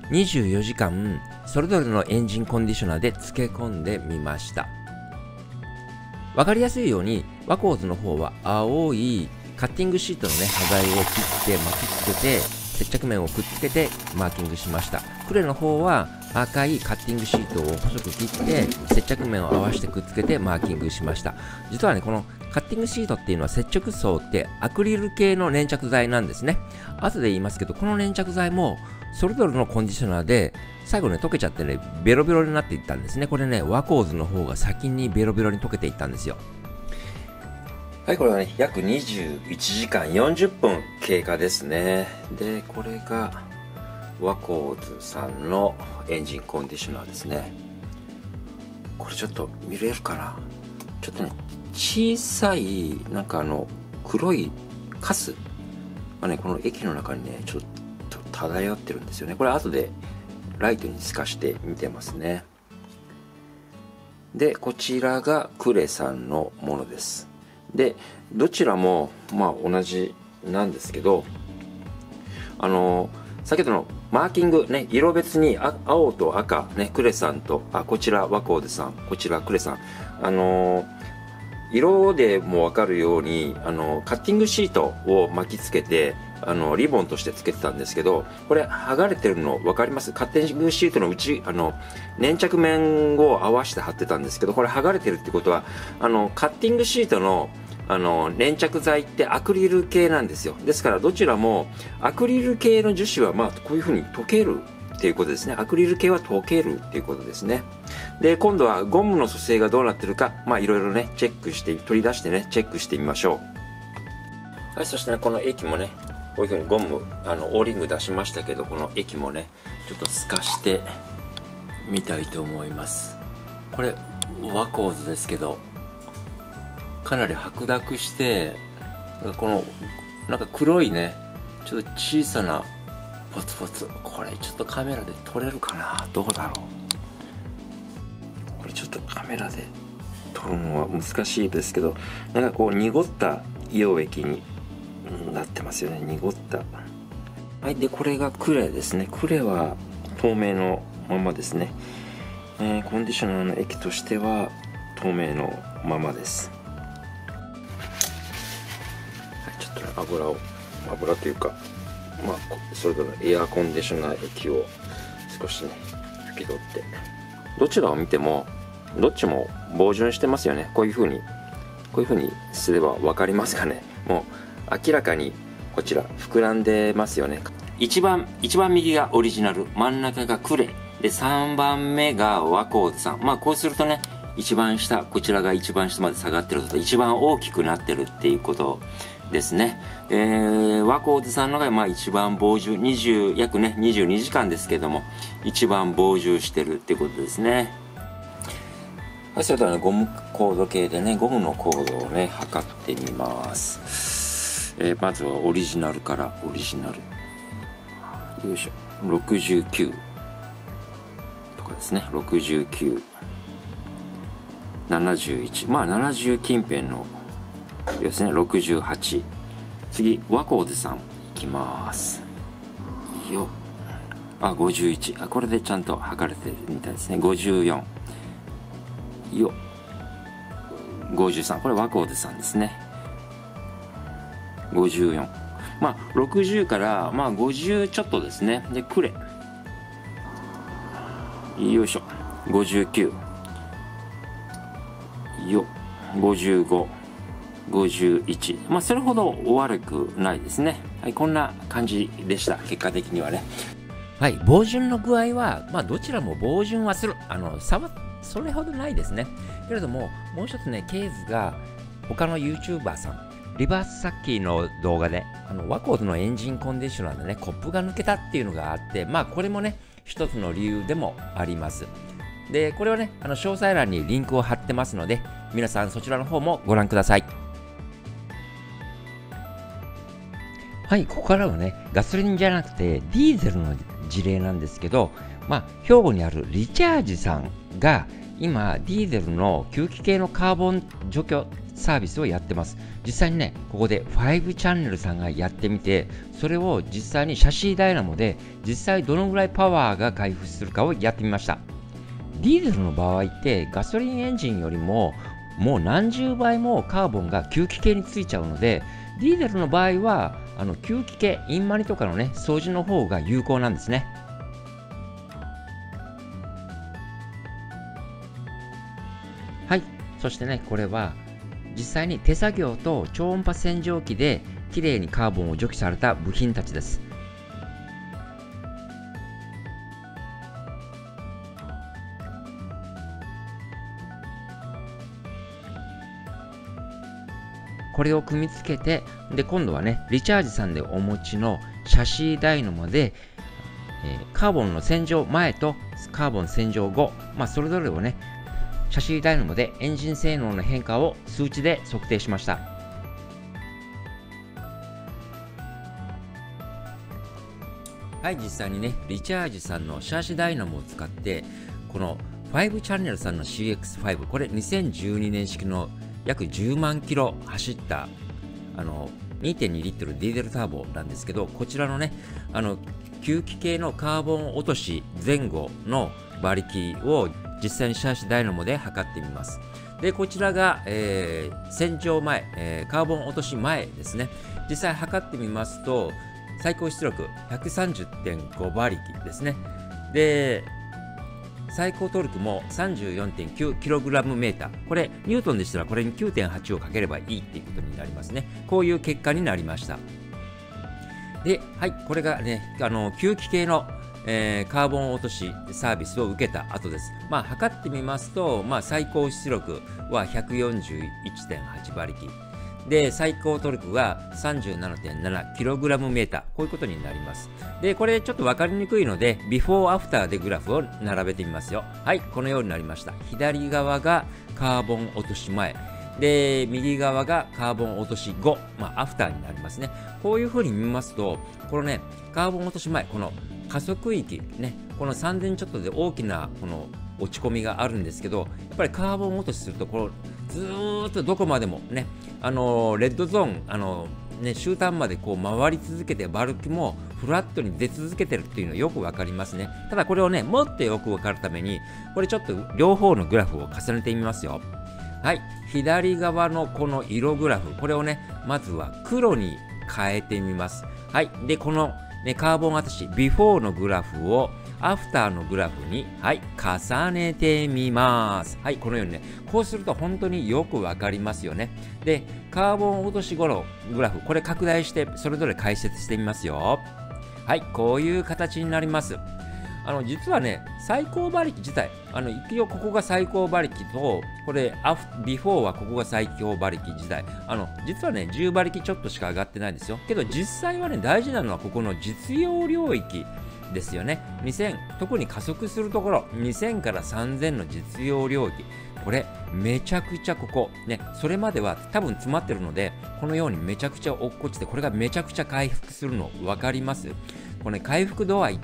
24時間、それぞれのエンジンコンディショナーで漬け込んでみました。わかりやすいように、ワコーズの方は青いカッティングシートのね、端材を切って巻きつけて、接着面をくっつけてマーキングしました。クレの方は赤いカッティングシートを細く切って、接着面を合わせてくっつけてマーキングしました。実はね、このカッティングシートっていうのは接着層ってアクリル系の粘着剤なんですね。後で言いますけど、この粘着剤もそれぞれのコンディショナーで最後ね、溶けちゃってね、ベロベロになっていったんですね。これね、ワコーズの方が先にベロベロに溶けていったんですよ。 はい、これはね、約21時間40分経過ですね。で、これがワコーズさんのエンジンコンディショナーですね。これちょっと見れるかな？ちょっとね、小さい、黒いカスがね、この液の中にね、ちょっと漂ってるんですよね。これ後でライトに透かして見てますね。で、こちらがクレさんのものです。で、どちらも、同じなんですけど、先ほどのマーキングね、色別に青と赤、ね、クレさんと、こちらワコーズさん、こちらクレさん。色でもわかるように、カッティングシートを巻きつけて、リボンとしてつけてたんですけど、これ剥がれてるの分かります？カッティングシートの内、粘着面を合わせて貼ってたんですけど、これ剥がれてるってことは、カッティングシートの粘着剤ってアクリル系なんですよ。ですからどちらもアクリル系の樹脂はこういう風に溶けるっていうことですね。アクリル系は溶けるっていうことですね。で、今度はゴムの組成がどうなってるか、いろいろね、チェックして、取り出してね、チェックしてみましょう。はい、そしてね、この液もね、こういう風にゴム、オーリング出しましたけど、この液もね、ちょっと透かしてみたいと思います。これ、ワコーズですけど、かなり白濁して、この、黒いね、ちょっと小さなポツポツ。これちょっとカメラで撮れるかな？どうだろう？これちょっとカメラで撮るのは難しいですけど、こう濁った溶液になってますよね。濁った。はい。でこれがクレですね。クレは透明のままですね。コンディショナーの液としては透明のままです。はい、ちょっとね、油というか、まあそれぞれエアコンディショナー液を少しね拭き取って、どちらを見てもどっちも防潤してますよね。こういう風にすれば分かりますかね。もう明らかにこちら膨らんでますよね。一番右がオリジナル、真ん中がクレで、3番目がワコーズさん。まあこうするとね、一番下、こちらが一番下まで下がってると一番大きくなってるっていうことですね。ワコーズさんのがまあ一番防充、約ね22時間ですけども一番防充してるってことですね。はい、それではね、ゴムコード計でね、ゴムのコードをね測ってみます。まずはオリジナルからよいしょ、69とかですね。69、71、まあ70近辺のですね。68、次ワコーズさんいきます。よっ、51、これでちゃんと測れてるみたいですね。54、よっ、53、これワコーズさんですね。54、まあ60からまあ50ちょっとですね。でクレ、よいしょ、59、よっ、55、51、まあそれほど悪くないですね。はい、こんな感じでした。結果的にはね。はい、防潤の具合はまあどちらも防潤はする、差はそれほどないですね。けれどももう一つね、ケーズが他の YouTuber さん、リバースサッキーの動画でワコーズのエンジンコンディショナーでねコップが抜けたっていうのがあって、まあこれもね一つの理由でもあります。でこれはね詳細欄にリンクを貼ってますので、皆さんそちらの方もご覧ください。はい、ここからはねガソリンじゃなくてディーゼルの事例なんですけど、まあ兵庫にあるリチャージさんが今ディーゼルの吸気系のカーボン除去サービスをやってます。実際にねここで5チャンネルさんがやってみて、それを実際にシャシーダイナモで実際どのぐらいパワーが回復するかをやってみました。ディーゼルの場合ってガソリンエンジンよりももう何十倍もカーボンが吸気系についちゃうので、ディーゼルの場合は吸気系インマニとかのね掃除の方が有効なんですね。はい、そしてねこれは実際に手作業と超音波洗浄機できれいにカーボンを除去された部品たちです。これを組み付けて、で今度はねリチャージさんでお持ちのシャシーダイナモで、カーボンの洗浄前とカーボン洗浄後、まあ、それぞれをねシャシーダイナモでエンジン性能の変化を数値で測定しました。はい、実際にねリチャージさんのシャシーダイナモを使ってこの5チャンネルさんの CX5、 これ2012年式の約10万キロ走った2.2 リットルディーゼルターボなんですけど、こちらのね吸気系のカーボン落とし前後の馬力を実際にシャーシダイナモで測ってみます。でこちらが、洗浄前、カーボン落とし前ですね。実際測ってみますと最高出力 130.5 馬力ですね。で最高トルクも 34.9kg メーター。これニュートンでしたらこれに 9.8 をかければいいっていうことになりますね。こういう結果になりました。で、はい、これがね吸気系の、カーボン落としサービスを受けた後です。まあ測ってみますと、まあ、最高出力は 141.8 馬力で最高トルクが 37.7kg メーター。こういうことになります。でこれちょっと分かりにくいのでビフォーアフターでグラフを並べてみますよ。はい、このようになりました。左側がカーボン落とし前で右側がカーボン落とし後、まあアフターになりますね。こういうふうに見ますとこのねカーボン落とし前、この加速域ね、この3000ちょっとで大きなこの落ち込みがあるんですけど、やっぱりカーボン落としするとこのずーっとどこまでもね、レッドゾーン、終端までこう回り続けて、バルクもフラットに出続けてるっていうのよくわかりますね。ただこれをね、もっとよくわかるために、これちょっと両方のグラフを重ねてみますよ。はい、左側のこの色グラフ、これをね、まずは黒に変えてみます。はい、で、この、ね、カーボンアタッシュ、ビフォーのグラフをアフターのグラフに、はい、重ねてみます。はい、このようにね、こうすると本当によくわかりますよね。で、カーボン落としグラフ、これ拡大してそれぞれ解説してみますよ。はい、こういう形になります。実はね、最高馬力自体、一応ここが最高馬力と、これ、ビフォーはここが最強馬力自体、実はね、10馬力ちょっとしか上がってないんですよ。けど実際はね、大事なのはここの実用領域ですよね。2000、特に加速するところ、2000から3000の実用領域。これ、めちゃくちゃここ、ね、それまでは多分詰まってるので、このようにめちゃくちゃ落っこちて、これがめちゃくちゃ回復するの分かります？これ、回復度合いって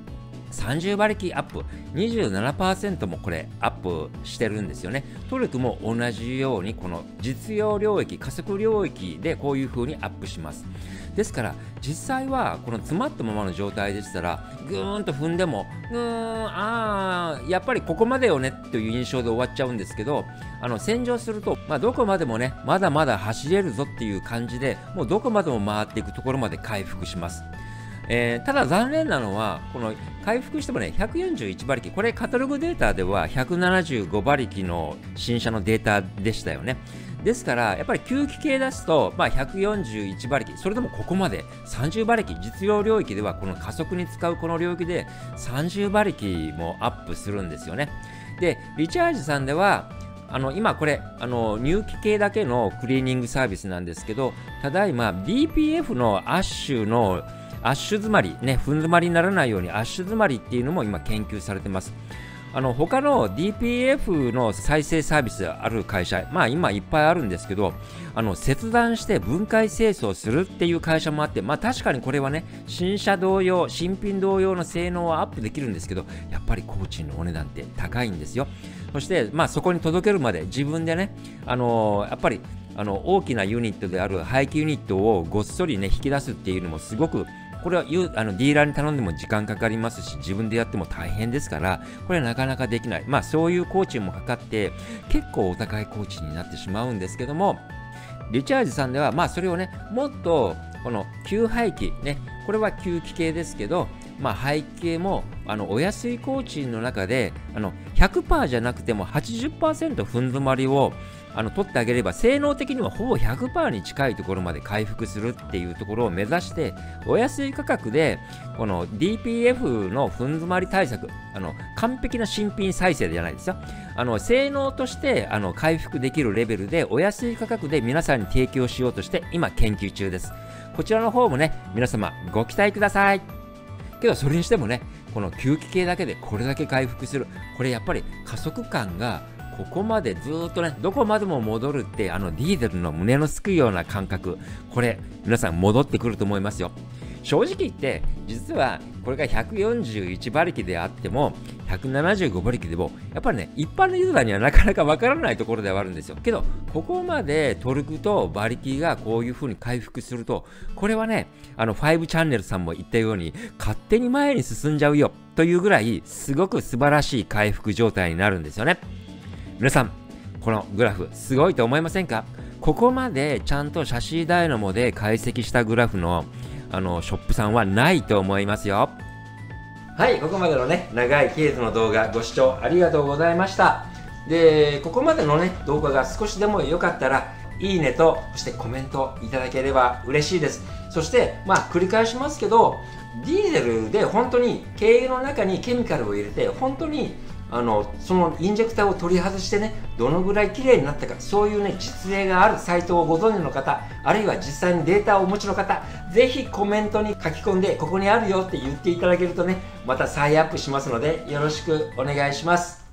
、30馬力アップ、27% もこれアップしてるんですよね。トルクも同じように、この実用領域、加速領域でこういう風にアップします。ですから、実際はこの詰まったままの状態でしたら、ぐーんと踏んでも、やっぱりここまでよねという印象で終わっちゃうんですけど、洗浄すると、どこまでもね、まだまだ走れるぞっていう感じで、もうどこまでも回っていくところまで回復します。ただ残念なのは、この回復してもね、141馬力、これカタログデータでは175馬力の新車のデータでしたよね。ですから、やっぱり吸気系出すと、141馬力、それでもここまで30馬力、実用領域ではこの加速に使うこの領域で30馬力もアップするんですよね。で、リチャージさんでは、今これ、入気系だけのクリーニングサービスなんですけど、ただいま DPF のアッシュ詰まり、ね、踏ん詰まりにならないようにアッシュ詰まりっていうのも今研究されてます。他の DPF の再生サービスある会社、今いっぱいあるんですけど、切断して分解清掃するっていう会社もあって、確かにこれはね、新品同様の性能はアップできるんですけど、やっぱり工賃のお値段って高いんですよ。そして、そこに届けるまで自分でね、やっぱり大きなユニットである排気ユニットをごっそりね、引き出すっていうのもすごく、これはディーラーに頼んでも時間かかりますし、自分でやっても大変ですから、これはなかなかできない。そういう工賃もかかって、結構お高い工賃になってしまうんですけども、リチャージさんでは、それをね、もっと、この吸排気、ね、これは吸気系ですけど、排気系も、お安い工賃の中で、100% じゃなくても 80% 踏ん詰まりを、取ってあげれば、性能的にはほぼ 100% に近いところまで回復するっていうところを目指して、お安い価格で、この DPF の踏ん詰まり対策、完璧な新品再生じゃないですよ。性能として、回復できるレベルで、お安い価格で皆さんに提供しようとして、今研究中です。こちらの方もね、皆様ご期待ください。けど、それにしてもね、この吸気系だけでこれだけ回復する。これやっぱり加速感が、ここまでずーっとね、どこまでも戻るって、ディーゼルの胸のすくような感覚、これ、皆さん戻ってくると思いますよ。正直言って、実は、これが141馬力であっても、175馬力でも、やっぱりね、一般のユーザーにはなかなかわからないところではあるんですよ。けど、ここまでトルクと馬力がこういう風に回復すると、これはね、5チャンネルさんも言ったように、勝手に前に進んじゃうよ、というぐらい、すごく素晴らしい回復状態になるんですよね。皆さん、このグラフ、すごいと思いませんか？ここまでちゃんとシャシーダイナモで解析したグラフの、ショップさんはないと思いますよ。はい、ここまでのね、長いケースの動画、ご視聴ありがとうございました。で、ここまでのね、動画が少しでも良かったら、いいねと、そしてコメントいただければ嬉しいです。そして、繰り返しますけど、ディーゼルで本当に軽油の中にケミカルを入れて、本当にそのインジェクターを取り外してね、どのぐらい綺麗になったか、そういうね、実例があるサイトをご存知の方、あるいは実際にデータをお持ちの方、ぜひコメントに書き込んで、ここにあるよって言っていただけるとね、また再アップしますので、よろしくお願いします。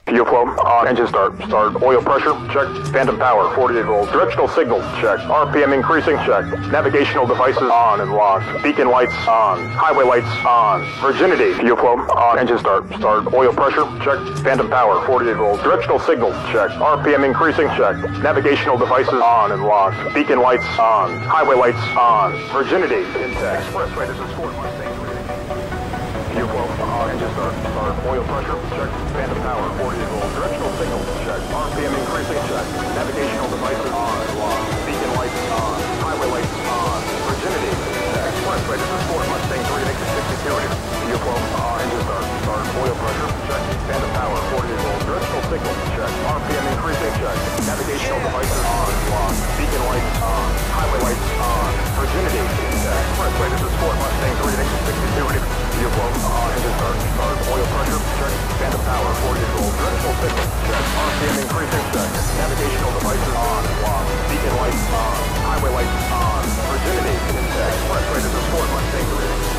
Fuel flow on. Engine start. Start. Oil pressure. Check. Phantom power. 48 volts. Directional signal. Check. RPM increasing. Check. Navigational devices on and locked. Beacon lights on. Highway lights on. Virginity. Fuel flow on. Engine start. Start. Oil pressure. Check. Phantom power. 48 volts. Directional signal. Check. RPM increasing. Check. Navigational devices on and locked. Beacon lights on. Highway lights on. Virginity. Intact. Expressway. This is Fort Mustang. Fuel flow on. Engine start. Start. Oil pressure. Check. Phantom power. 48 volts. Directional signal. Check. RPM increasing. Check. Navigational devices on and locked. Beacon lights on. Highway lights on. Virginity. Intact. Expressway. This is Fort Mustang 362. Fuel flow on. Engine start. Start. Oil pressure. Check. Phantom power. 48 volts. Directional signal. Check. RPM increasing. Check. Navigational devices on and locked. Beacon lights on. Highway lights on. Virginity. Intact. Expressway. This is Fort Mustang 362. Fuel flow on. Engine start. Start. Oil pressure. Check. Phantom power. 48 volts. Directional signal. Check. RPM increasing. Check. Navigational devices on and locked. Beacon lights on. Highway lights on. Virginity. Intact. Expressway. This is Fort Mustang 362.